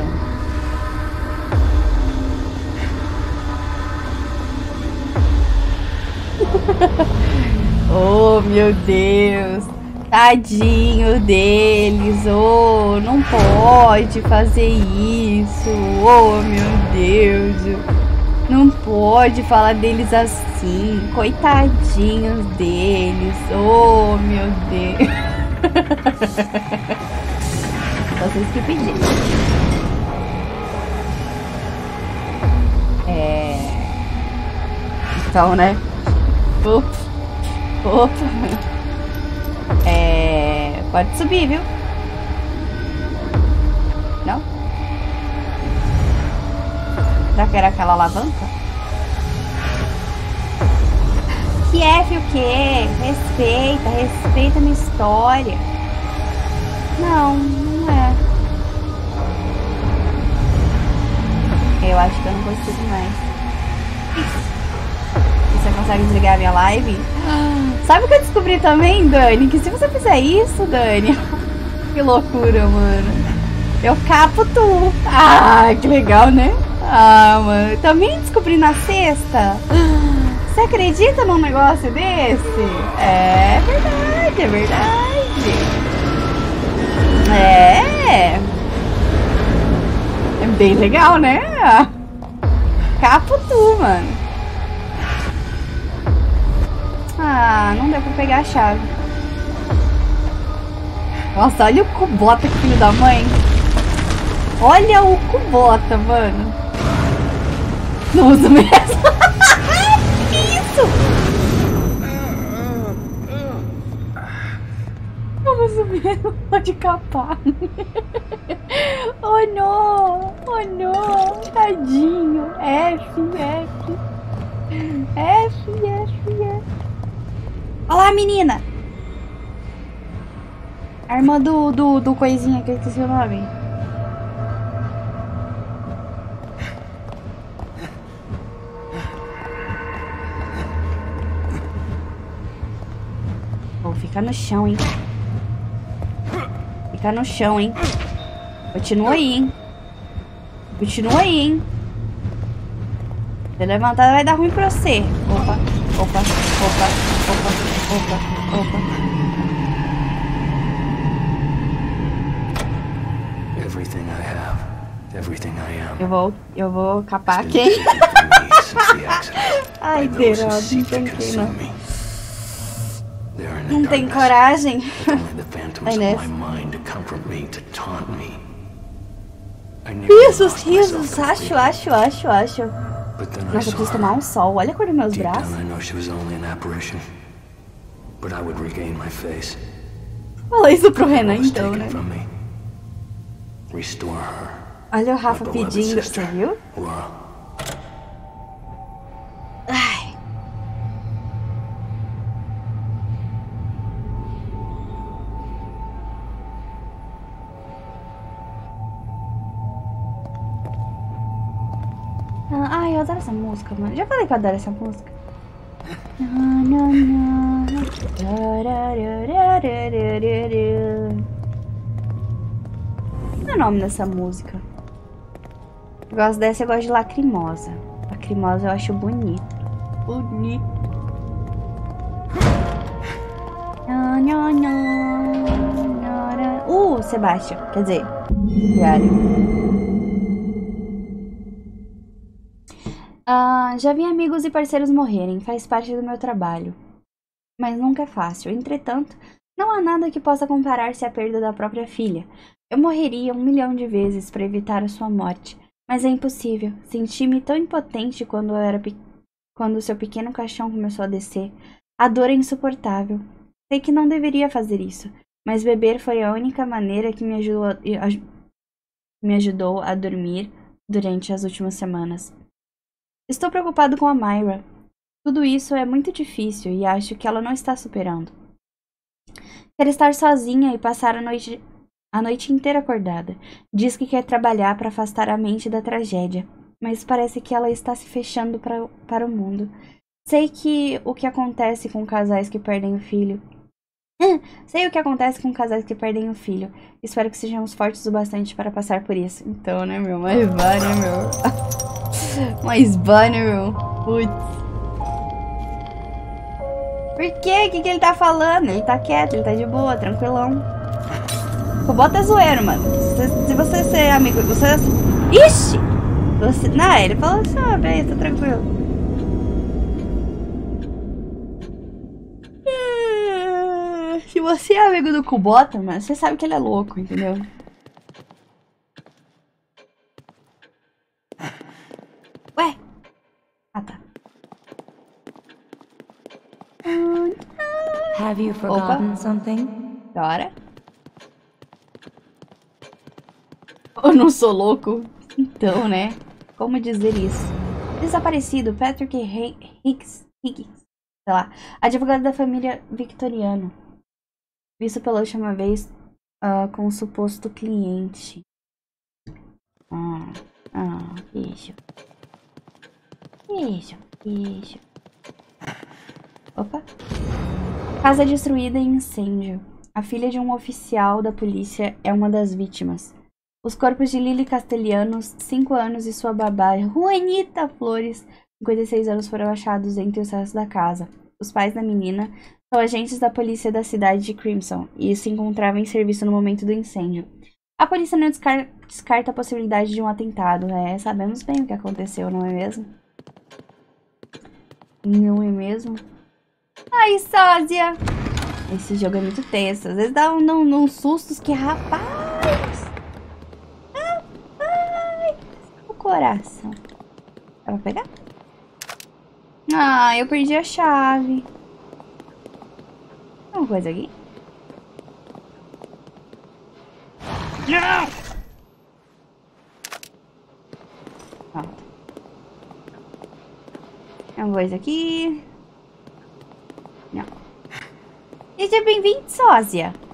Oh, meu Deus. Tadinho deles. Oh, não pode fazer isso. Oh, meu Deus. Não pode falar deles assim. Coitadinhos deles. Oh, meu Deus. Vocês que pediram. Então, né? Opa. Pode subir, viu? Não? Será que era aquela alavanca? Que F o quê? Respeita a minha história. Não é. Eu acho que eu não consigo mais. Você consegue desligar a minha live? Sabe o que eu descobri também, Dani? Que se você fizer isso, Dani... Que loucura, mano. Eu capo tu. Ah, que legal, né? Ah, mano. Também descobri na sexta. Você acredita num negócio desse? É verdade. É bem legal, né? Capo tu, mano. Ah, não deu pra pegar a chave. Nossa, olha o Kubota, que filho da mãe. Olha o Kubota, mano. Não uso mesmo. Que isso? Não uso mesmo. Pode capar. Oh, não. Tadinho. F. Olha lá, menina. A irmã do coisinha, que eu esqueci o nome. Vou ficar no chão, hein. Continua aí, hein. Se levantar vai dar ruim pra você. Opa. Everything I have, everything I am. Eu vou capar quem? Ai, Deus, não tem quem não. Não tem coragem. Risos, acho. Nossa, eu preciso tomar um sol. Olha a cor dos meus braços. Fala isso pro Renan, então, né? Olha o Rafa pedindo. Você viu? Ai. Ai, eu adoro essa música, mano. Já falei que eu adoro essa música. Qual é o nome dessa música? Eu gosto dessa, eu gosto de Lacrimosa. Lacrimosa eu acho bonito. Sebastian, quer dizer, Diário. Já vi amigos e parceiros morrerem, faz parte do meu trabalho. Mas nunca é fácil. Entretanto, não há nada que possa comparar-se à perda da própria filha. Eu morreria 1 milhão de vezes para evitar a sua morte. Mas é impossível. Senti-me tão impotente quando o seu pequeno caixão começou a descer. A dor é insuportável. Sei que não deveria fazer isso, mas beber foi a única maneira que me ajudou a dormir durante as últimas semanas. Estou preocupado com a Myra. Tudo isso é muito difícil e acho que ela não está superando. Quer estar sozinha e passar a noite inteira acordada. Diz que quer trabalhar para afastar a mente da tragédia, mas parece que ela está se fechando para o mundo. Sei o que acontece com casais que perdem o filho. Espero que sejamos fortes o bastante para passar por isso. Então, né, meu? Mais vale, meu. Putz. Por quê? O que ele tá falando? Ele tá quieto, ele tá de boa, tranquilão. Bota zoeiro, mano. Se você ser amigo... Ixi! Você... Não, ele falou assim, ó, beleza, tá tranquilo. Se você é amigo do Kubota, mano, você sabe que ele é louco, entendeu? Ué? Ah, tá. Have you forgotten something? Bora. Eu não sou louco. Então, né? Como dizer isso? Desaparecido, Patrick Higgins, sei lá, advogado da família Victoriano. Visto pela última vez com o suposto cliente. Beijo. Opa. Casa destruída em incêndio. A filha de um oficial da polícia é uma das vítimas. Os corpos de Lily Castellanos, 5 anos, e sua babá, Juanita Flores, 56 anos, foram achados entre os restos da casa. Os pais da menina são agentes da polícia da cidade de Crimson e se encontravam em serviço no momento do incêndio. A polícia não descarta a possibilidade de um atentado, né? Sabemos bem o que aconteceu, não é mesmo? Não é mesmo? Ai, sósia! Esse jogo é muito tenso. Às vezes dá uns sustos que, rapaz... O coração. Dá pra pegar? Ah, eu perdi a chave. Tem uma coisa aqui? Não! Pronto. Tem uma coisa aqui. Não. Seja bem-vindo, sósia.